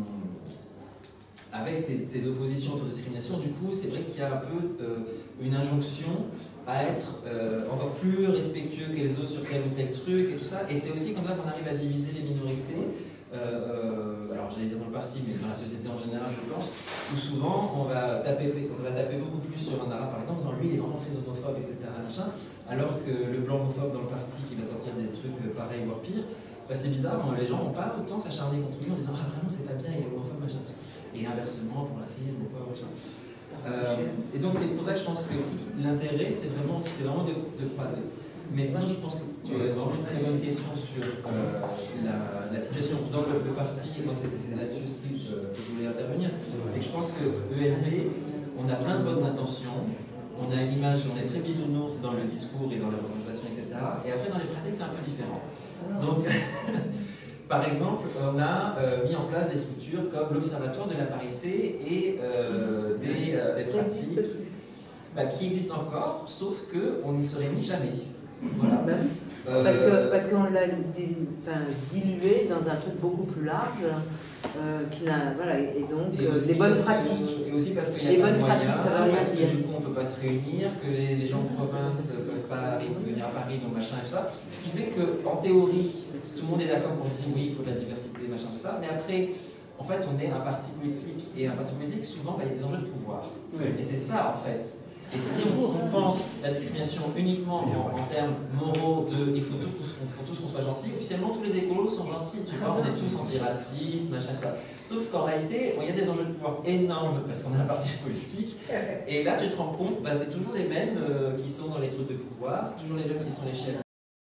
avec ces, ces oppositions entre discrimination, du coup, c'est vrai qu'il y a un peu euh, une injonction à être euh, encore plus respectueux que les autres sur tel ou tel truc et tout ça. Et c'est aussi comme ça qu'on arrive à diviser les minorités. Euh, alors j'allais dire dans le parti, mais dans la société en général, je pense, où souvent on va taper, on va taper beaucoup plus sur un arabe par exemple, en disant lui il est vraiment très homophobe, et cetera machin, alors que le blanc homophobe dans le parti qui va sortir des trucs pareils voire pire, bah, c'est bizarre, hein, les gens n'ont pas autant s'acharner contre lui en disant ah vraiment c'est pas bien, il est homophobe machin, et inversement pour le racisme ou quoi machin. Euh, et donc c'est pour ça que je pense que l'intérêt c'est vraiment, c'est vraiment de, de croiser. Mais sinon je pense que tu as vraiment une très bonne question sur euh, la, la situation dans le, le parti, et moi c'est là-dessus aussi euh, que je voulais intervenir, c'est que je pense que E L V, on a plein de bonnes intentions, on a une image, on est très bisounours dans le discours et dans la représentation, et cetera. Et après dans les pratiques c'est un peu différent. Donc par exemple, on a euh, mis en place des structures comme l'Observatoire de la parité et euh, des, euh, des pratiques bah, qui existent encore, sauf qu'on n'y serait mis jamais. Voilà. Euh, parce que parce qu'on l'a di, enfin, dilué dans un truc beaucoup plus large, euh, qui n'a, voilà, et donc et euh, les bonnes pratiques. Et aussi parce qu'il y a pas de moyens, parce que du coup on ne peut pas se réunir, que les, les gens de province ne peuvent pas venir à Paris, donc machin et tout ça. Ce qui fait qu'en théorie, tout le monde est d'accord pour dire oui, il faut de la diversité, machin, tout ça, mais après, en fait, on est un parti politique, et un parti politique, souvent, bah, il y a des enjeux de pouvoir. Oui. Et c'est ça, en fait. Et si on, on pense la discrimination uniquement en, en termes moraux de il faut tous qu'on soit gentils, officiellement tous les écolos sont gentils, tu vois, on est tous antiracistes, machin, ça. Sauf qu'en réalité, il y a des enjeux de pouvoir énormes parce qu'on est un parti politique, et là tu te rends compte, bah, c'est toujours les mêmes euh, qui sont dans les trucs de pouvoir, c'est toujours les mêmes qui sont les chefs.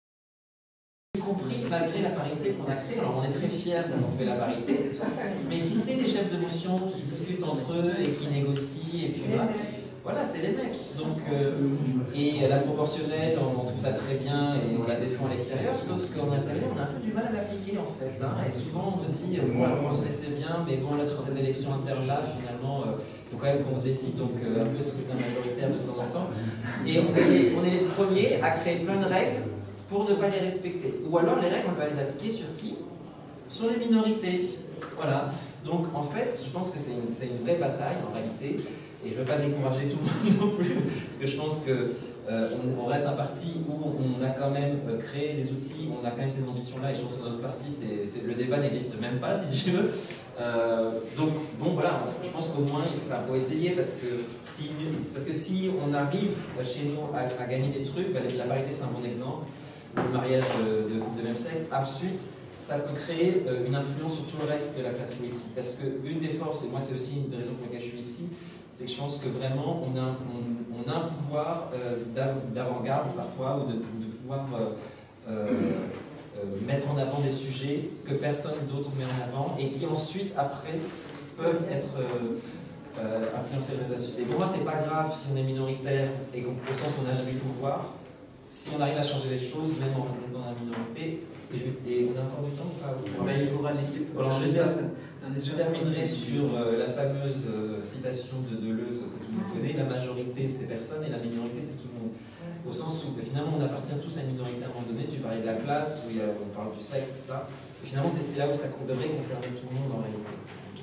Y compris malgré la parité qu'on a créée, alors on est très fiers d'avoir fait la parité, mais qui c'est les chefs de motion qui discutent entre eux et qui négocient, et puis voilà. Voilà, c'est les mecs. Donc, euh, et la proportionnelle, on, on trouve ça très bien et on la défend à l'extérieur, sauf qu'en intérieur, on a un peu du mal à l'appliquer en fait. Hein, et souvent, on me dit, euh, bon, la proportionnelle c'est bien, mais bon, là, sur cette élection interne-là, finalement, il euh, faut quand même qu'on se décide, donc euh, un peu de scrutin majoritaire de temps en temps. Et on est, les, on est les premiers à créer plein de règles pour ne pas les respecter. Ou alors, les règles, on va les appliquer sur qui? Sur les minorités. Voilà. Donc, en fait, je pense que c'est une, une vraie bataille en réalité. Et je ne veux pas décourager tout le monde non plus, parce que je pense qu'on euh, on reste un parti où on a quand même euh, créé des outils, on a quand même ces ambitions-là, et je pense que dans notre parti, c'est, c'est, le débat n'existe même pas, si tu veux. Euh, donc, bon, voilà, je pense qu'au moins, il faut, faut essayer, parce que, si, parce que si on arrive chez nous à, à gagner des trucs, bah, la parité, c'est un bon exemple, le mariage de, de, de même sexe. Ensuite, ça peut créer euh, une influence sur tout le reste de la classe politique, parce qu'une des forces, et moi c'est aussi une des raisons pour lesquelles je suis ici, c'est que je pense que vraiment on a, on, on a un pouvoir euh, d'avant-garde parfois, ou de, de pouvoir euh, euh, euh, mettre en avant des sujets que personne d'autre met en avant, et qui ensuite, après, peuvent être euh, euh, influencés par les sociétés. Pour moi, c'est pas grave si on est minoritaire, et au sens où on n'a jamais le pouvoir, si on arrive à changer les choses, même en étant dans la minorité. Et, je, et on a encore du temps ou pas? Ben, il faudra laisser. Alors, je, je terminerai sur euh, la fameuse euh, citation de Deleuze que tout le monde connaît: la majorité c'est personne et la minorité c'est tout le monde. Au sens où finalement on appartient tous à une minorité à un moment donné. Tu parlais de la classe, où il y a, on parle du sexe, et cetera. Et finalement c'est là où ça devrait concerner tout le monde en réalité.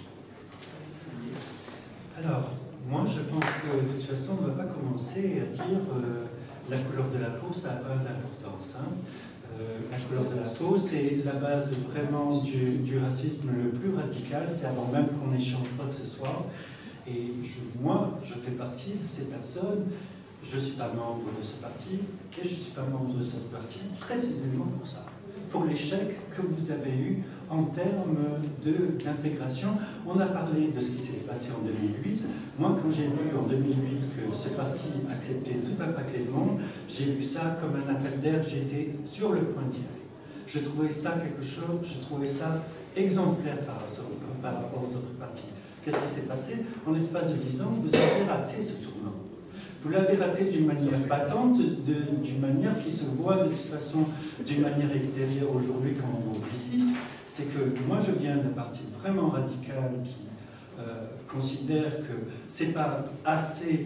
Alors, moi je pense que de toute façon on ne va pas commencer à dire euh, la couleur de la peau ça a pas d'importance. Hein. Euh, la couleur de la peau, c'est la base vraiment du, du racisme le plus radical, c'est avant même qu'on échange quoi que ce soit. Et je, moi, je fais partie de ces personnes je ne suis pas membre de ce parti, et je ne suis pas membre de ce parti précisément pour ça, pour l'échec que vous avez eu en termes d'intégration. On a parlé de ce qui s'est passé en deux mille huit. Moi, quand j'ai vu en deux mille huit que ce parti acceptait tout un paquet de monde, j'ai vu ça comme un appel d'air, j'étais sur le point d'y aller. Je trouvais ça quelque chose, je trouvais ça exemplaire par, par rapport aux autres partis. Qu'est-ce qui s'est passé? En l'espace de dix ans, vous avez raté ce tournant. Vous l'avez raté d'une manière patente, d'une manière qui se voit de toute façon d'une manière extérieure aujourd'hui quand on vous visite. C'est que moi je viens d'un parti vraiment radical qui euh, considère que c'est pas assez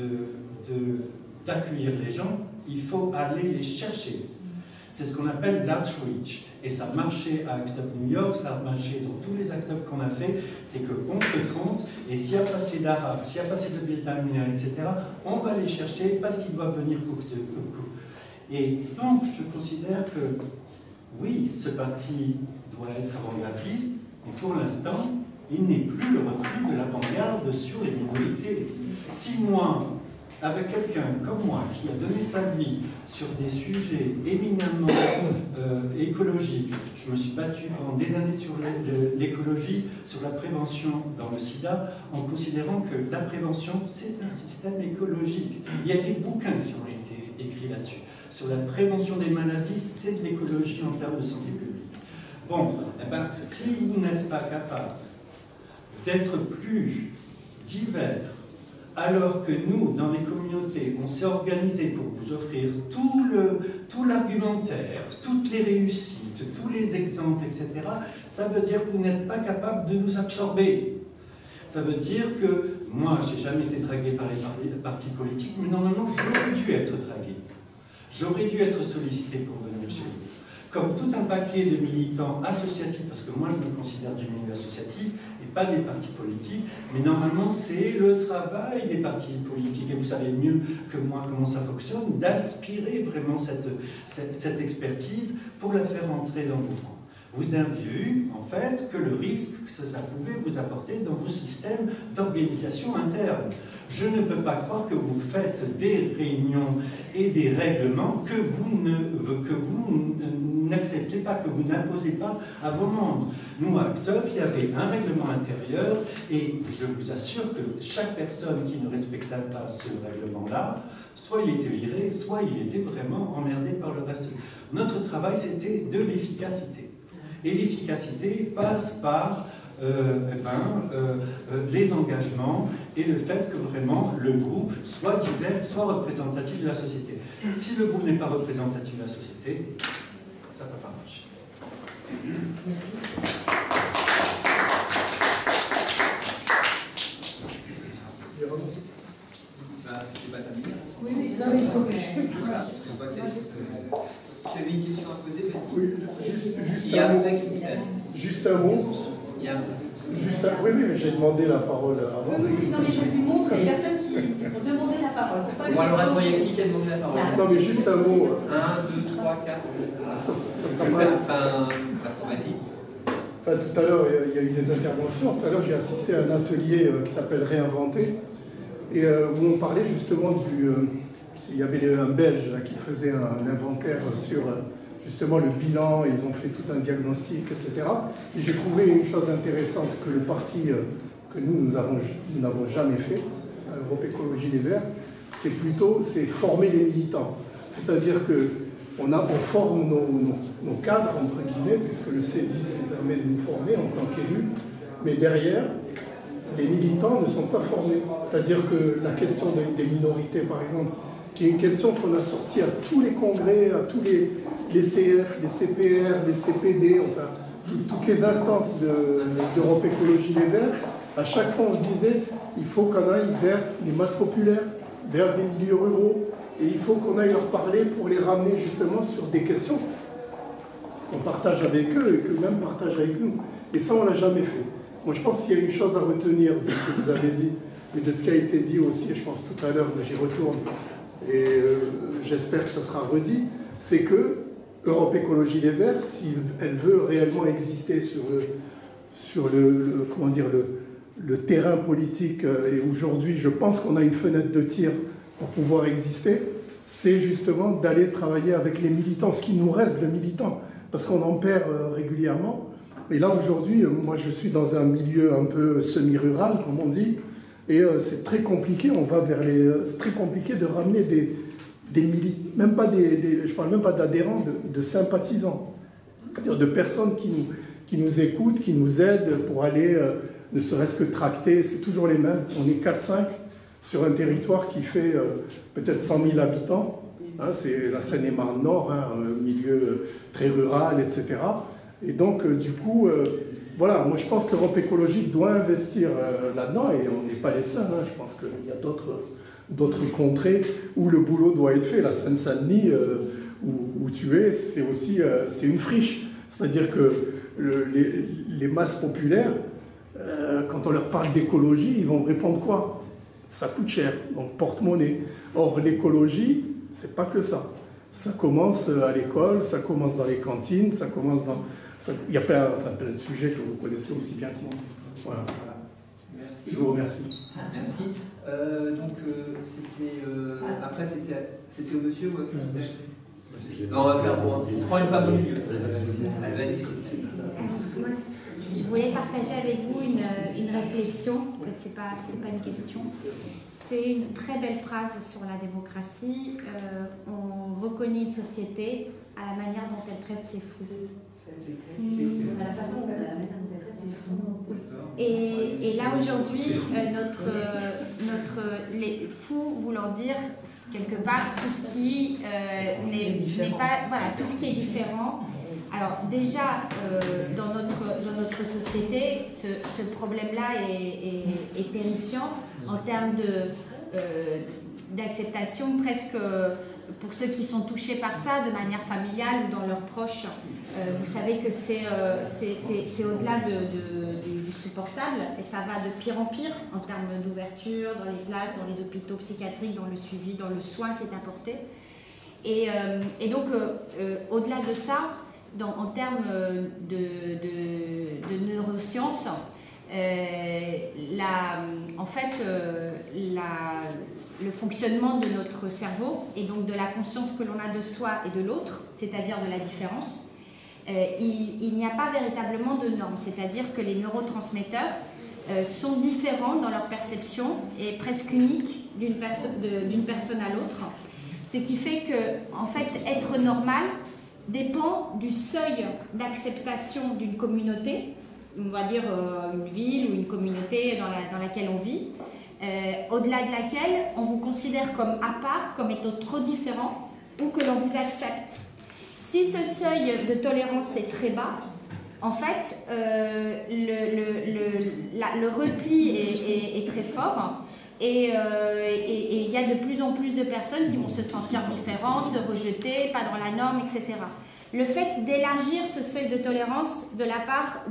d'accueillir de, de, les gens, il faut aller les chercher. C'est ce qu'on appelle l'outreach. Et ça a marché à Act Up New York, ça a marché dans tous les Act Up qu'on a fait, c'est qu'on se compte, et s'il y a pas assez d'Arabes, s'il n'y a pas assez de Vietnamiens, et cetera, on va les chercher parce qu'ils doivent venir coûte que coûte. Et donc, je considère que, oui, ce parti doit être avant-gardiste, mais pour l'instant, il n'est plus le reflet de l'avant-garde sur les minorités. Si moi, avec quelqu'un comme moi, qui a donné sa vie sur des sujets éminemment euh, écologiques, je me suis battu pendant des années sur l'écologie, sur la prévention dans le sida, en considérant que la prévention, c'est un système écologique. Il y a des bouquins qui ont été écrits là-dessus. Sur la prévention des maladies, c'est de l'écologie en termes de santé publique. Bon, eh ben, si vous n'êtes pas capable d'être plus divers, alors que nous, dans les communautés, on s'est organisé pour vous offrir tout le, tout l'argumentaire, toutes les réussites, tous les exemples, et cetera, ça veut dire que vous n'êtes pas capable de nous absorber. Ça veut dire que, moi, je n'ai jamais été dragué par les partis politiques, mais normalement, j'aurais dû être dragué. J'aurais dû être sollicité pour venir chez vous. Comme tout un paquet de militants associatifs, parce que moi je me considère du milieu associatif et pas des partis politiques, mais normalement c'est le travail des partis politiques, et vous savez mieux que moi comment ça fonctionne, d'aspirer vraiment cette, cette, cette expertise pour la faire entrer dans vos rangs. Vous avez vu, en fait, que le risque que ça pouvait vous apporter dans vos systèmes d'organisation interne. Je ne peux pas croire que vous faites des réunions et des règlements que vous ne, que vous n'acceptez pas, que vous n'imposez pas à vos membres. Nous, à Act Up, il y avait un règlement intérieur, et je vous assure que chaque personne qui ne respectait pas ce règlement-là, soit il était viré, soit il était vraiment emmerdé par le reste. Notre travail, c'était de l'efficacité. Et l'efficacité passe par euh, eh ben, euh, euh, les engagements et le fait que vraiment le groupe soit divers, soit représentatif de la société. Si le groupe n'est pas représentatif de la société, ça ne peut pas marcher. Merci. Bah, c'était pas terminé. Oui, oui, non, mais il faut que je... Voilà, parce qu'on voit que... Tu avais une question à poser, vas-y. Oui, juste, juste Il y a un mot. Juste un mot. Il y a Juste un... Oui, oui, mais j'ai demandé la parole avant. Oui, oui, non, mais je lui montre les personnes qui ont demandé la parole. Bon, alors attends, il y a qui qui a demandé la parole? Non, mais juste un mot. un, deux, trois, quatre. Ça, ça sera pas... mal. Enfin, vas-y. Enfin, tout à l'heure, il y a eu des interventions. Tout à l'heure, j'ai assisté à un atelier qui s'appelle Réinventer, et où on parlait justement du... Il y avait un Belge là, qui faisait un inventaire sur justement le bilan, et ils ont fait tout un diagnostic, et cetera. Et j'ai trouvé une chose intéressante que le parti que nous, nous n'avons nous jamais fait, Europe Écologie Les Verts, c'est plutôt c'est former les militants. C'est-à-dire qu'on on forme nos, nos, nos cadres, entre guillemets, puisque le C dix permet de nous former en tant qu'élus, mais derrière, les militants ne sont pas formés. C'est-à-dire que la question des, des minorités, par exemple, qui est une question qu'on a sortie à tous les congrès, à tous les, les C F, les C P R, les C P D, enfin, tout, toutes les instances d'Europe de, Écologie Les Verts. À chaque fois, on se disait, il faut qu'on aille vers les masses populaires, vers les milieux ruraux, et il faut qu'on aille leur parler pour les ramener justement sur des questions qu'on partage avec eux et qu'eux-mêmes partagent avec nous. Et ça, on ne l'a jamais fait. Moi, je pense qu'il y a une chose à retenir de ce que vous avez dit, et de ce qui a été dit aussi, je pense tout à l'heure, mais j'y retourne, et euh, j'espère que ce sera redit, c'est que Europe Écologie Les Verts, si elle veut réellement exister sur le, sur le, le comment dire, le, le terrain politique, et aujourd'hui je pense qu'on a une fenêtre de tir pour pouvoir exister, c'est justement d'aller travailler avec les militants, ce qui nous reste de militants, parce qu'on en perd euh, régulièrement. Et là, aujourd'hui, euh, moi, je suis dans un milieu un peu semi-rural, comme on dit, et euh, c'est très compliqué, on va vers les... Euh, c'est très compliqué de ramener des, des militants, même pas des, des... Je parle même pas d'adhérents, de, de sympathisants, c'est-à-dire de personnes qui nous, qui nous écoutent, qui nous aident pour aller, euh, ne serait-ce que tracter, c'est toujours les mêmes, on est quatre cinq sur un territoire qui fait euh, peut-être cent mille habitants, hein, c'est la Seine-et-Marne Nord, hein, un milieu très rural, et cetera. Et donc, euh, du coup, euh, voilà, moi je pense que l'Europe écologique doit investir euh, là-dedans, et on n'est pas les seuls, hein, je pense qu'il y a d'autres d'autres contrées où le boulot doit être fait. La Seine-Saint-Denis, euh, où, où tu es, c'est aussi euh, c'est une friche, c'est-à-dire que le, les, les masses populaires, euh, quand on leur parle d'écologie, ils vont répondre quoi? Ça coûte cher, donc porte-monnaie. Or, l'écologie, c'est pas que ça. Ça commence à l'école, ça commence dans les cantines, ça commence dans... Ça, il y a plein, enfin, plein de sujets que vous connaissez aussi bien que moi. Voilà. Voilà. Merci. Je vous remercie. Merci. Euh, donc, euh, c'était... Euh, après, c'était au monsieur ou à Christelle? On va faire pour... On prend une femme au milieu. Allez, vas-y. Je voulais partager avec vous une, une réflexion, en fait c'est pas, c'est pas une question. C'est une très belle phrase sur la démocratie. Euh, on reconnaît une société à la manière dont elle traite ses fous. C'est la façon dont elle traite ses fous. Et, et là aujourd'hui, euh, notre, notre, les fous voulant dire quelque part tout ce qui euh, n'est pas, voilà, tout ce qui est différent. Alors déjà, euh, dans, notre, dans notre société, ce, ce problème-là est, est, est terrifiant en termes de, euh, d'acceptation presque pour ceux qui sont touchés par ça de manière familiale ou dans leurs proches. Euh, vous savez que c'est euh, au-delà de, de, du supportable et ça va de pire en pire en termes d'ouverture dans les classes, dans les hôpitaux psychiatriques, dans le suivi, dans le soin qui est apporté. Et, euh, et donc, euh, euh, au-delà de ça, Dans, en termes de, de, de neurosciences, euh, la, en fait, euh, la, le fonctionnement de notre cerveau et donc de la conscience que l'on a de soi et de l'autre, c'est-à-dire de la différence, euh, il, il n'y a pas véritablement de normes, c'est-à-dire que les neurotransmetteurs euh, sont différents dans leur perception et presque uniques d'une perso d'une personne à l'autre, ce qui fait que, en fait, être normal dépend du seuil d'acceptation d'une communauté, on va dire euh, une ville ou une communauté dans, la, dans laquelle on vit, euh, au-delà de laquelle on vous considère comme à part, comme étant trop différent, ou que l'on vous accepte. Si ce seuil de tolérance est très bas, en fait, euh, le, le, le, la, le repli est, est, est très fort. Et il euh, et, et y a de plus en plus de personnes qui vont se sentir différentes, rejetées, pas dans la norme, et cetera. Le fait d'élargir ce seuil de tolérance de la part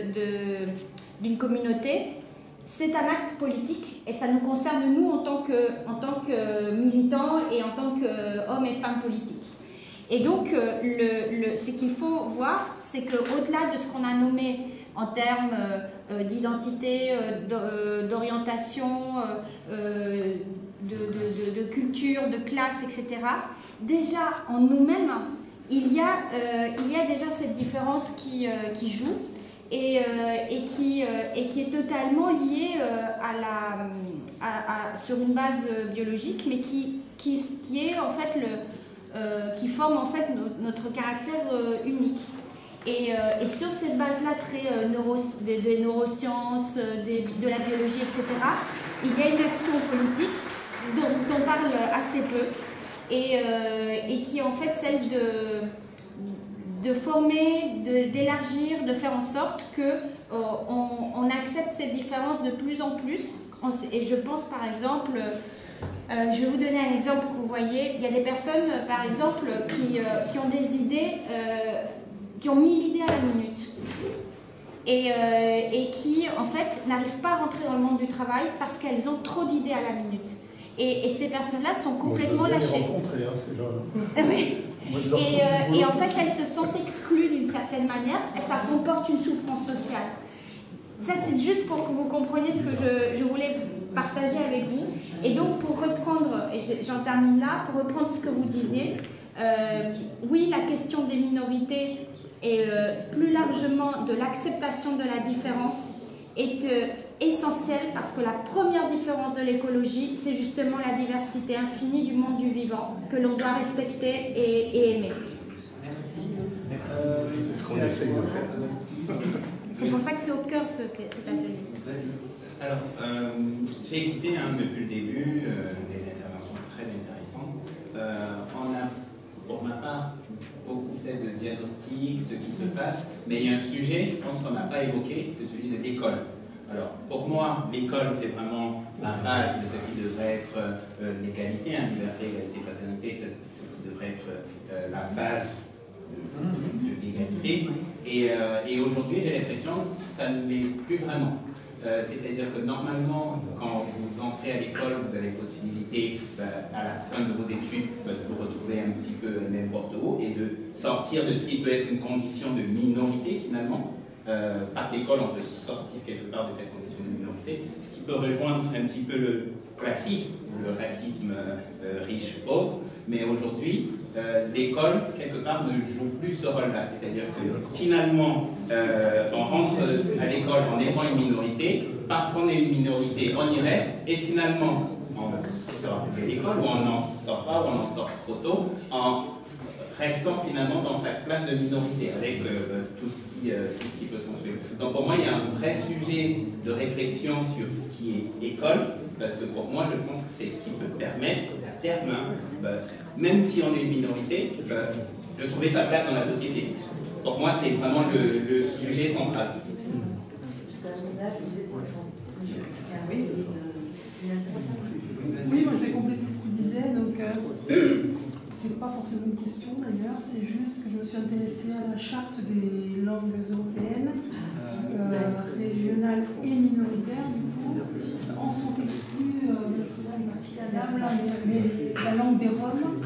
d'une communauté, c'est un acte politique et ça nous concerne nous en tant que, en tant que militants et en tant qu'hommes et femmes politiques. Et donc, le, le, ce qu'il faut voir, c'est qu'au-delà de ce qu'on a nommé en termes euh, d'identité, euh, d'orientation, euh, de, de, de, de culture, de classe, et cetera, déjà en nous-mêmes, il, y a, euh, il y a déjà cette différence qui, euh, qui joue et, euh, et, qui, euh, et qui est totalement liée euh, à la, à, à, sur une base biologique, mais qui, qui, qui est en fait le, euh, qui forme en fait no, notre caractère euh, unique. Et, euh, et sur cette base-là, très euh, neuro, des, des neurosciences, des, de la biologie, et cetera, il y a une action politique dont on parle assez peu et, euh, et qui est en fait celle de, de former, d'élargir, de, de faire en sorte qu'on euh, on accepte ces différences de plus en plus. Et je pense par exemple, euh, je vais vous donner un exemple pour que vous voyez, il y a des personnes par exemple qui, euh, qui ont des idées euh, qui ont mille idées à la minute et, euh, et qui, en fait, n'arrivent pas à rentrer dans le monde du travail parce qu'elles ont trop d'idées à la minute. Et, et ces personnes-là sont complètement Moi, lâchées. Hein, ces gens-là. Oui. Et, euh, et en fait, elles se sentent exclues d'une certaine manière et ça comporte une souffrance sociale. Ça, c'est juste pour que vous compreniez ce que je, je voulais partager avec vous. Et donc, pour reprendre, et j'en termine là, pour reprendre ce que vous disiez, euh, oui, la question des minorités et euh, plus largement de l'acceptation de la différence est euh, essentielle parce que la première différence de l'écologie, c'est justement la diversité infinie du monde du vivant que l'on doit respecter et, et aimer. Merci. Euh, c'est ce qu'on essaye de faire. C'est pour ça que c'est au cœur ce, cet atelier. Alors, euh, j'ai écouté hein, depuis le début euh, des interventions très intéressantes. Euh, on a, pour ma part, beaucoup fait de diagnostic, ce qui se passe, mais il y a un sujet, je pense qu'on n'a pas évoqué, c'est celui de l'école. Alors, pour moi, l'école, c'est vraiment la base de ce qui devrait être euh, l'égalité, hein, liberté, égalité, fraternité, c'est ce qui devrait être euh, la base de, de l'égalité. Et, euh, et aujourd'hui, j'ai l'impression que ça ne l'est plus vraiment. Euh, C'est-à-dire que normalement, quand vous entrez à l'école, vous avez possibilité, bah, à la fin de vos études, bah, de vous retrouver un petit peu n'importe où et de sortir de ce qui peut être une condition de minorité finalement. Euh, par l'école, on peut sortir quelque part de cette condition de minorité, ce qui peut rejoindre un petit peu le classisme, le racisme euh, riche-pauvre. Mais aujourd'hui, euh, l'école, quelque part, ne joue plus ce rôle-là. C'est-à-dire que finalement, euh, on rentre à l'école en étant une minorité, parce qu'on est une minorité, on y reste, et finalement, on sort de l'école, ou on n'en sort pas, ou on en sort trop tôt, en restant finalement dans sa classe de minorité, avec euh, tout, ce qui, euh, tout ce qui peut s'en suivre. Donc pour moi, il y a un vrai sujet de réflexion sur ce qui est école, parce que pour moi, je pense que c'est ce qui peut permettre, à terme, hein, bah, même si on est une minorité, bah, de trouver sa place dans la société. Pour moi, c'est vraiment le, le sujet central. Oui, moi je vais compléter ce qu'il disait. Donc, euh, c'est pas forcément une question d'ailleurs, c'est juste que je me suis intéressée à la charte des langues européennes, euh, régionales et minoritaires, du coup. En sont exclus, euh, la dame là, mais, mais la langue des Roms.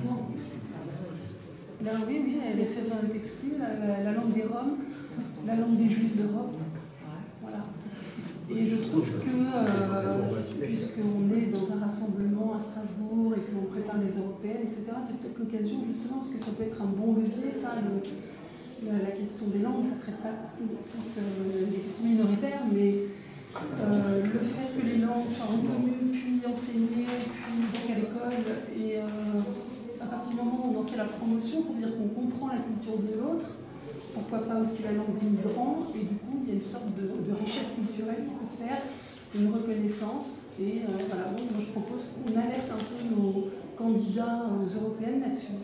Là, oui, oui, elle est exclue, la, la, la langue des Roms, la langue des Juifs d'Europe. Voilà. Et je trouve que, euh, puisqu'on est dans un rassemblement à Strasbourg et qu'on prépare les européennes, et cetera, c'est peut-être l'occasion justement, parce que ça peut être un bon levier, ça, le, la, la question des langues, ça ne traite pas toutes euh, les questions minoritaires, mais euh, le fait que les langues soient reconnues, puis enseignées, puis donc à l'école, et euh, à partir du moment où on en fait la promotion, ça veut dire qu'on comprend la culture de l'autre. Pourquoi pas aussi la langue des migrants, et du coup il y a une sorte de, de richesse culturelle qui peut se faire, une reconnaissance, et euh, voilà, donc moi je propose qu'on alerte un peu nos candidats aux européennes là-dessus.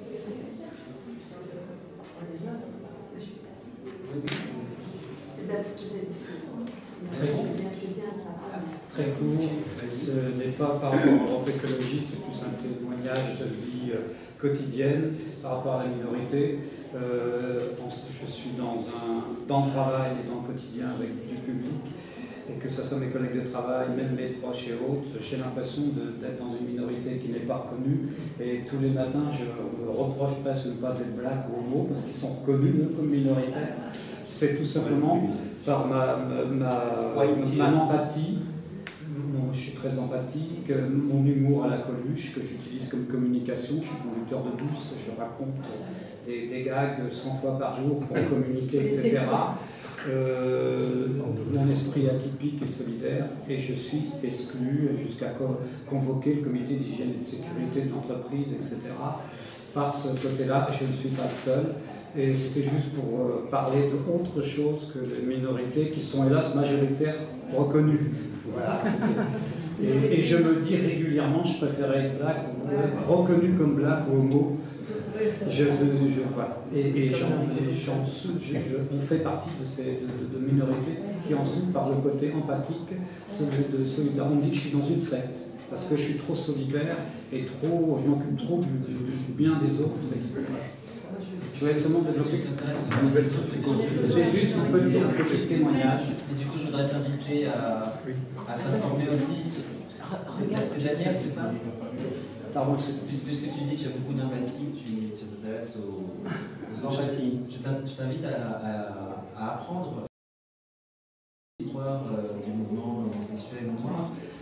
Très court, ce n'est pas par rapport à l'Europe écologie, c'est plus un témoignage de vie quotidienne par rapport à la minorité. Euh, je suis dans, un, dans le travail et dans le quotidien avec du public, et que ce soit mes collègues de travail, même mes proches et autres, j'ai l'impression d'être dans une minorité qui n'est pas reconnue, et tous les matins je me reproche presque de ne pas être black ou homo parce qu'ils sont reconnus comme minoritaires. C'est tout simplement par ma, ma, ma, ma empathie. Bon, je suis très empathique, mon humour à la Coluche que j'utilise comme communication, je suis conducteur de bus, je raconte des, des gags cent fois par jour pour communiquer, et cetera. Euh, mon esprit atypique et solidaire, et je suis exclu jusqu'à co convoquer le comité d'hygiène et de sécurité de l'entreprise, et cetera. Par ce côté-là, je ne suis pas le seul. Et c'était juste pour euh, parler d'autre chose que les minorités qui sont hélas majoritaires reconnues. Voilà. Et, et je me dis régulièrement, je préférais être black, ou, reconnu comme black ou homo. Je, je, je, voilà. Et, et, j'en, et j'en, je, je, on fait partie de ces de, de minorités qui en souffrent par le côté empathique, celui de solidaire. On me dit que je suis dans une secte parce que je suis trop solidaire et trop, je m'occupe trop du, du, du bien des autres, et cetera. Je voulais seulement développer une nouvelle structure. C'est juste un petit, un petit témoignage. Et du coup, je voudrais t'inviter à, à t'informer aussi. C'est Daniel, c'est ça? Pardon, puisque tu dis que tu as beaucoup d'empathie, tu t'intéresses aux, aux empathies. Je t'invite à, à, à apprendre l'histoire du mouvement homosexuel noir.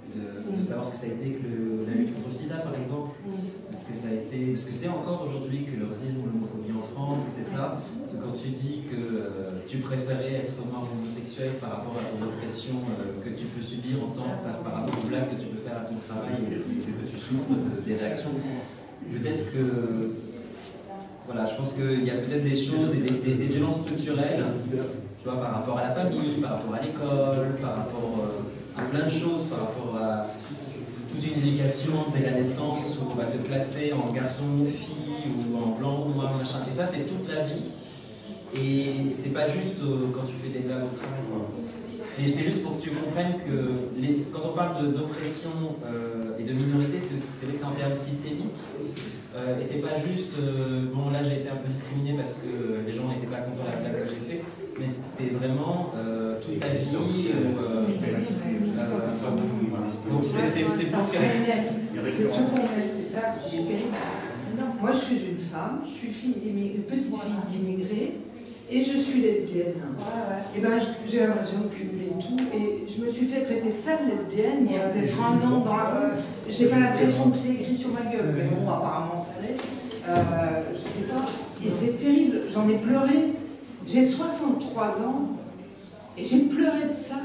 de, de savoir ce que ça a été que le, la lutte contre le sida, par exemple, de ce que ça a été, de ce que c'est encore aujourd'hui que le racisme ou l'homophobie en France, et cetera. Parce que quand tu dis que euh, tu préférais être mort homosexuel par rapport à l'oppression euh, que tu peux subir en tant par, par rapport aux blagues que tu peux faire à ton travail et ce que tu souffres de, des réactions, peut-être que voilà, je pense qu'il y a peut-être des choses et des, des, des violences structurelles, tu vois, par rapport à la famille, par rapport à l'école, par rapport euh, à plein de choses, par rapport à toute une éducation dès la naissance où on va te classer en garçon, fille, ou en blanc, ou noir, machin. Et ça, c'est toute la vie. Et c'est pas juste euh, quand tu fais des blagues au travail. C'est juste pour que tu comprennes que les, quand on parle d'oppression euh, et de minorité, c'est vrai que c'est en termes systémiques. Euh, et c'est pas juste, euh, bon là j'ai été un peu discriminé parce que les gens n'étaient pas contents de la blague que j'ai fait, mais c'est vraiment euh, toute ta vie. Ou, euh, euh, donc c'est plus que... C'est ce qu'on est, c'est ça qui est terrible. Moi je suis une femme, je suis fille une petite fille d'immigrés et je suis lesbienne. Et ben j'ai l'impression de cumuler tout et je me suis fait traiter de sale lesbienne il y a peut-être un an dans la... J'ai pas l'impression que c'est écrit sur ma gueule, mais bon apparemment ça l'est. Euh, je sais pas. Et c'est terrible, j'en ai pleuré. J'ai soixante-trois ans et j'ai pleuré de ça.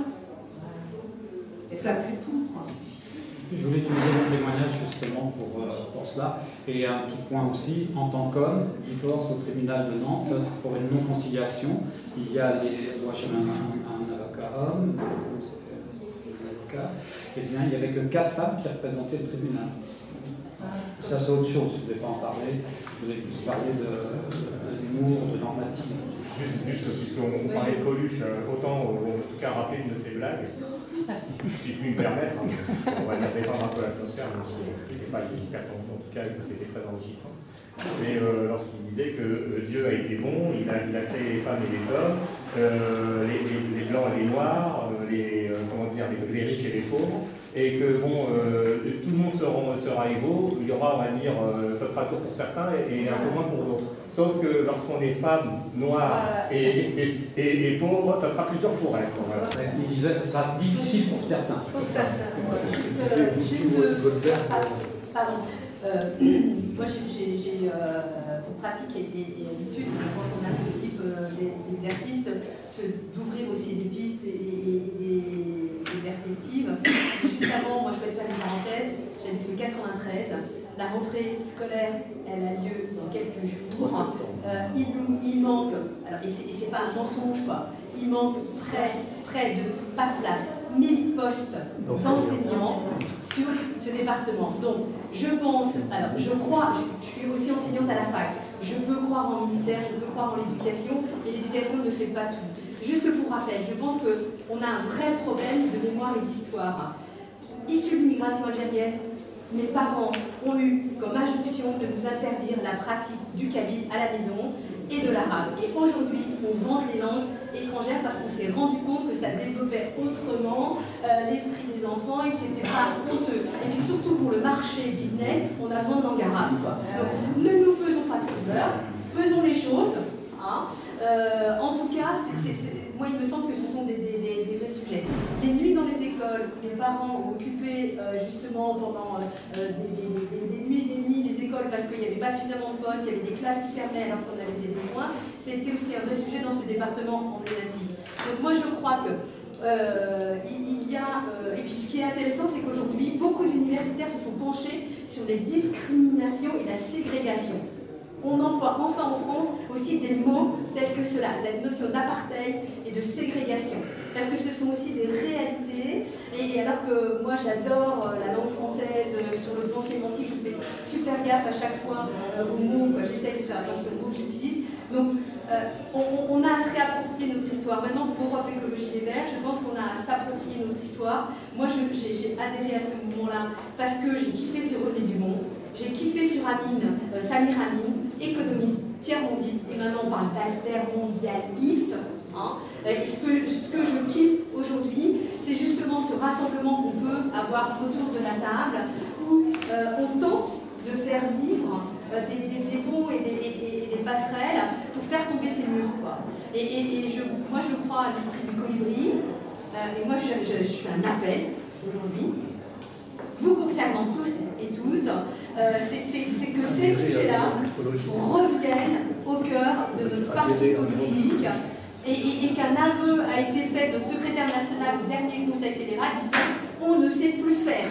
Et ça c'est fou. Je voulais utiliser mon témoignage justement pour, euh, pour cela. Et un petit point aussi, en tant qu'homme, divorce au tribunal de Nantes pour une non-conciliation. Il y a les. Moi j'ai un, un, un avocat homme, un avocat, et bien il n'y avait que quatre femmes qui représentaient le tribunal. Ça c'est autre chose, je ne vais pas en parler, je voulais plus parler de, de l'humour, de normative. Juste, juste puisqu'on parlait de Coluche, autant en tout cas rappeler une de ses blagues. Si je puis me permettre, hein, on va dire détendre un peu l'atmosphère, même si c'était pas hyper en tout cas c'était très enrichissant. C'est euh, lorsqu'il disait que euh, Dieu a été bon, il a, il a créé les femmes et les hommes, euh, les, les, les blancs et les noirs, euh, les, euh, comment dire, les, les riches et les pauvres, et que bon, euh, tout le monde sera, sera égaux, il y aura, on va dire, euh, ça sera tôt pour certains et, et un peu moins pour d'autres. Sauf que lorsqu'on est femme, noire et, et, et, et pauvre, ça sera plus dur pour elle. Voilà. Il disait que ça sera difficile pour certains. Pour certains. Juste, euh, juste euh, ah, pardon. Euh, moi, j'ai euh, pour pratique et, et, et habitude, quand on a ce type euh, d'exercice, d'ouvrir aussi des pistes et, et, et des, des perspectives. Juste avant, moi, je vais faire une parenthèse. J'habite le quatre-vingt-treize. La rentrée scolaire, elle a lieu dans quelques jours. Euh, il, nous, il manque, alors, et c'est pas un mensonge quoi, il manque près, près de, pas de place, mille postes d'enseignants sur ce département. Donc, je pense, alors je crois, je, je suis aussi enseignante à la fac, je peux croire en ministère, je peux croire en l'éducation, mais l'éducation ne fait pas tout. Juste pour rappel, je pense qu'on a un vrai problème de mémoire et d'histoire. Issu de l'immigration algérienne, mes parents ont eu comme injonction de nous interdire la pratique du kabyle à la maison et de l'arabe. Et aujourd'hui, on vante les langues étrangères parce qu'on s'est rendu compte que ça développait autrement euh, l'esprit des enfants et que c'était pas honteux. Et puis surtout pour le marché business, on a besoin de langue arabe. Quoi. Donc, ne nous faisons pas trop peur, faisons les choses. Hein. Euh, en tout cas, c est, c est, c est, moi il me semble que ce sont des, des, des, des vrais sujets. Les nuits dans les écoles, les parents occupaient euh, justement pendant euh, des, des, des, des nuits et des nuits les écoles parce qu'il n'y avait pas suffisamment de postes, il y avait des classes qui fermaient alors qu'on avait des besoins, c'était aussi un vrai sujet dans ce département emblématique. Donc moi je crois que euh, il, il y a, euh, et puis ce qui est intéressant c'est qu'aujourd'hui beaucoup d'universitaires se sont penchés sur les discriminations et la ségrégation. On emploie enfin en France aussi des mots tels que cela, la notion d'apartheid et de ségrégation. Parce que ce sont aussi des réalités, et, et alors que moi j'adore la langue française sur le plan sémantique, je fais super gaffe à chaque fois euh, aux mots, j'essaie de faire attention aux mots que j'utilise. Donc euh, on, on a à se réapproprier notre histoire. Maintenant pour Europe Écologie Les Verts, je pense qu'on a à s'approprier notre histoire. Moi j'ai adhéré à ce mouvement-là parce que j'ai kiffé sur René Dumont. J'ai kiffé sur Amine, euh, Samir Amin, économiste, tiers-mondiste, et maintenant on parle d'altermondialiste. Hein. Et ce, que, ce que je kiffe aujourd'hui, c'est justement ce rassemblement qu'on peut avoir autour de la table, où euh, on tente de faire vivre euh, des, des, des ponts et des, et, et des passerelles pour faire tomber ces murs. Quoi. Et, et, et je, moi je crois à l'esprit du colibri, euh, et moi je, je, je fais un appel aujourd'hui. vous concernant tous et toutes, euh, c'est que ces sujets-là reviennent au cœur de notre parti politique et, et, et qu'un aveu a été fait de notre secrétaire national au dernier Conseil fédéral disant on ne sait plus faire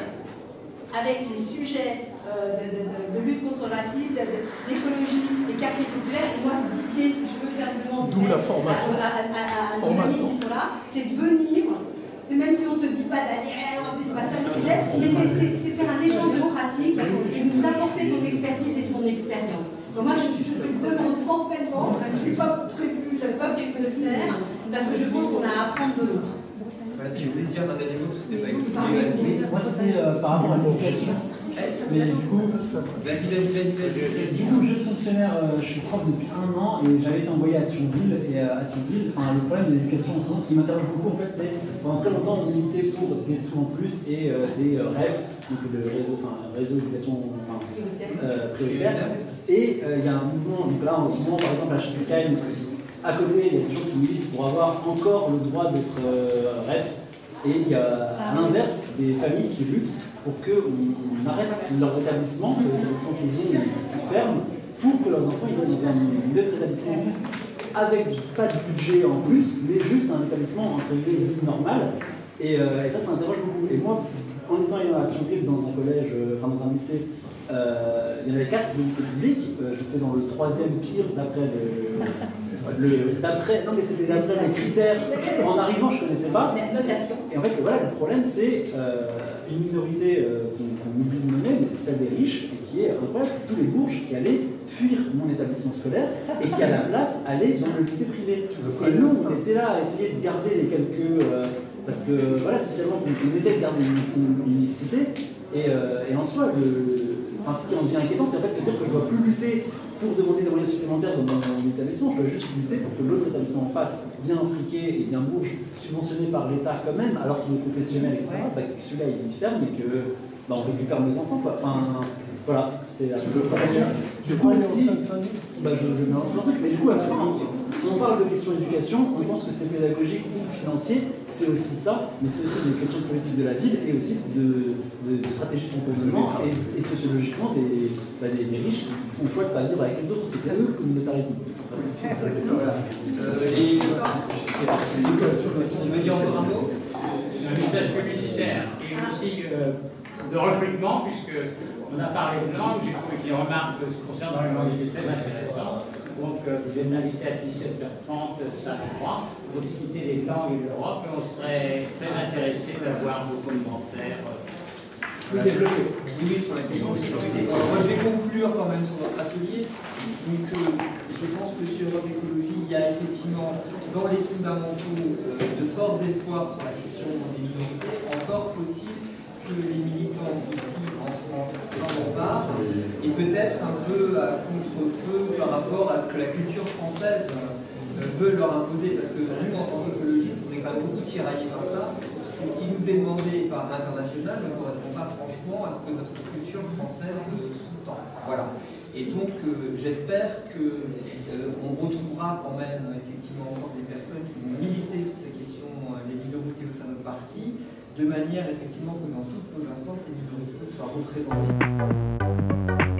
avec les sujets euh, de, de, de, de lutte contre le racisme, d'écologie, des quartiers populaires. Et moi, ce Didier, si je veux faire une demande D'où la formation. à, à, à, à nos amis qui sont là, c'est de venir, et même si on ne te dit pas d'aller, c'est pas ça le sujet, mais c'est faire un échange démocratique et nous apporter ton expertise et ton expérience. Donc moi, je, je te le demande formellement, je n'ai pas prévu, j'avais pas prévu de le faire, parce que je pense qu'on a à apprendre de l'autre. Je voulais dire un dernier mot, c'était pas expliqué. Moi, c'était euh, par rapport à l'éducation. Mais du coup, vas-y, vas-y, vas-y, vas-y. Du coup, jeune fonctionnaire, euh, je suis prof depuis un an et j'avais été envoyé à Thionville. Et euh, à Thionville, enfin, le problème de l'éducation en ce moment, ce qui m'intéresse beaucoup, en fait, c'est pendant très longtemps, on militait pour des sous en plus et euh, des euh, rêves, donc le réseau, enfin, réseau d'éducation enfin, euh, prioritaire. Et euh, il y a un mouvement, donc là, en ce moment, par exemple, à Chicago, à côté, il y a des gens qui militent pour avoir encore le droit d'être euh, R E P. Et il y a à l'inverse des familles qui luttent pour qu'on arrête leur établissement, que l'établissement qu'ils ont ils ferment, pour que leurs enfants ils aient dans un autre établissement avec pas de budget en plus, mais juste un établissement entre guillemets dit normal. Et, euh, et ça, ça m'interroge beaucoup. Et moi, en étant à Thionville dans un collège, euh, enfin dans un lycée, euh, il y en avait quatre de lycées publics. Euh, J'étais dans le troisième pire d'après le. Le, d'après, non mais c'était d'après les critères, en arrivant je ne connaissais pas. Et en fait voilà, le problème c'est euh, une minorité euh, qu'on qu oublie de nommer, mais c'est celle des riches, et qui est incroyable, c'est tous les bourges qui allaient fuir mon établissement scolaire et qui à la place allaient dans le lycée privé. Et nous on était là à essayer de garder les quelques, euh, parce que voilà, socialement on, on essaie de garder une, une, une unicité, et, euh, et en soi, le, enfin, ce qui en devient inquiétant, c'est en fait de se dire que je ne dois plus lutter pour demander des moyens supplémentaires dans mon établissement, je dois juste lutter pour que l'autre établissement en face, bien friqué et bien bourge, subventionné par l'État quand même, alors qu'il est professionnel, et cetera, bah, que celui-là il ferme et que bah, on récupère nos enfants, quoi. Enfin, voilà, c'était la préparation. Du coup, aussi, bah, je, je mets un truc, mais du coup, à la fin, on parle de questions d'éducation, on pense que c'est pédagogique ou financier, c'est aussi ça, mais c'est aussi des questions politiques de la ville et aussi de, de, de stratégie de comportement et, et sociologiquement des, bah, des, des riches qui font le choix de ne pas vivre avec les autres, et c'est eux le communautarisme. Voilà. Euh, et, tu veux dire encore un mot? Un message publicitaire et aussi euh, de recrutement, puisque on a parlé de langue, j'ai trouvé que les remarques concernant les langues étaient très intéressantes. Donc euh, vous êtes invité à dix-sept heures trente samedi trois pour discuter des langues et de l'Europe, et on serait très intéressé d'avoir vos commentaires. Vous pouvez développer. Oui, sur la question de sécurité. Moi je vais conclure quand même sur votre atelier. Donc euh, je pense que chez Europe Écologie, il y a effectivement dans les fondamentaux euh, de forts espoirs sur la question des minorités. Encore faut-il que les militants ici en France s'en emparent, et peut-être un peu à contre-feu par rapport à ce que la culture française euh, veut leur imposer, parce que nous en tant qu'écologistes on est quand même beaucoup tiraillés par ça, parce que ce qui nous est demandé par l'international ne correspond pas franchement à ce que notre culture française euh, sous-tend. Voilà. Et donc euh, j'espère qu'on euh, retrouvera quand même effectivement encore des personnes qui vont militer sur ces questions euh, des minorités au sein de notre parti, de manière effectivement que dans toutes nos instances, ces minorités soient représentées.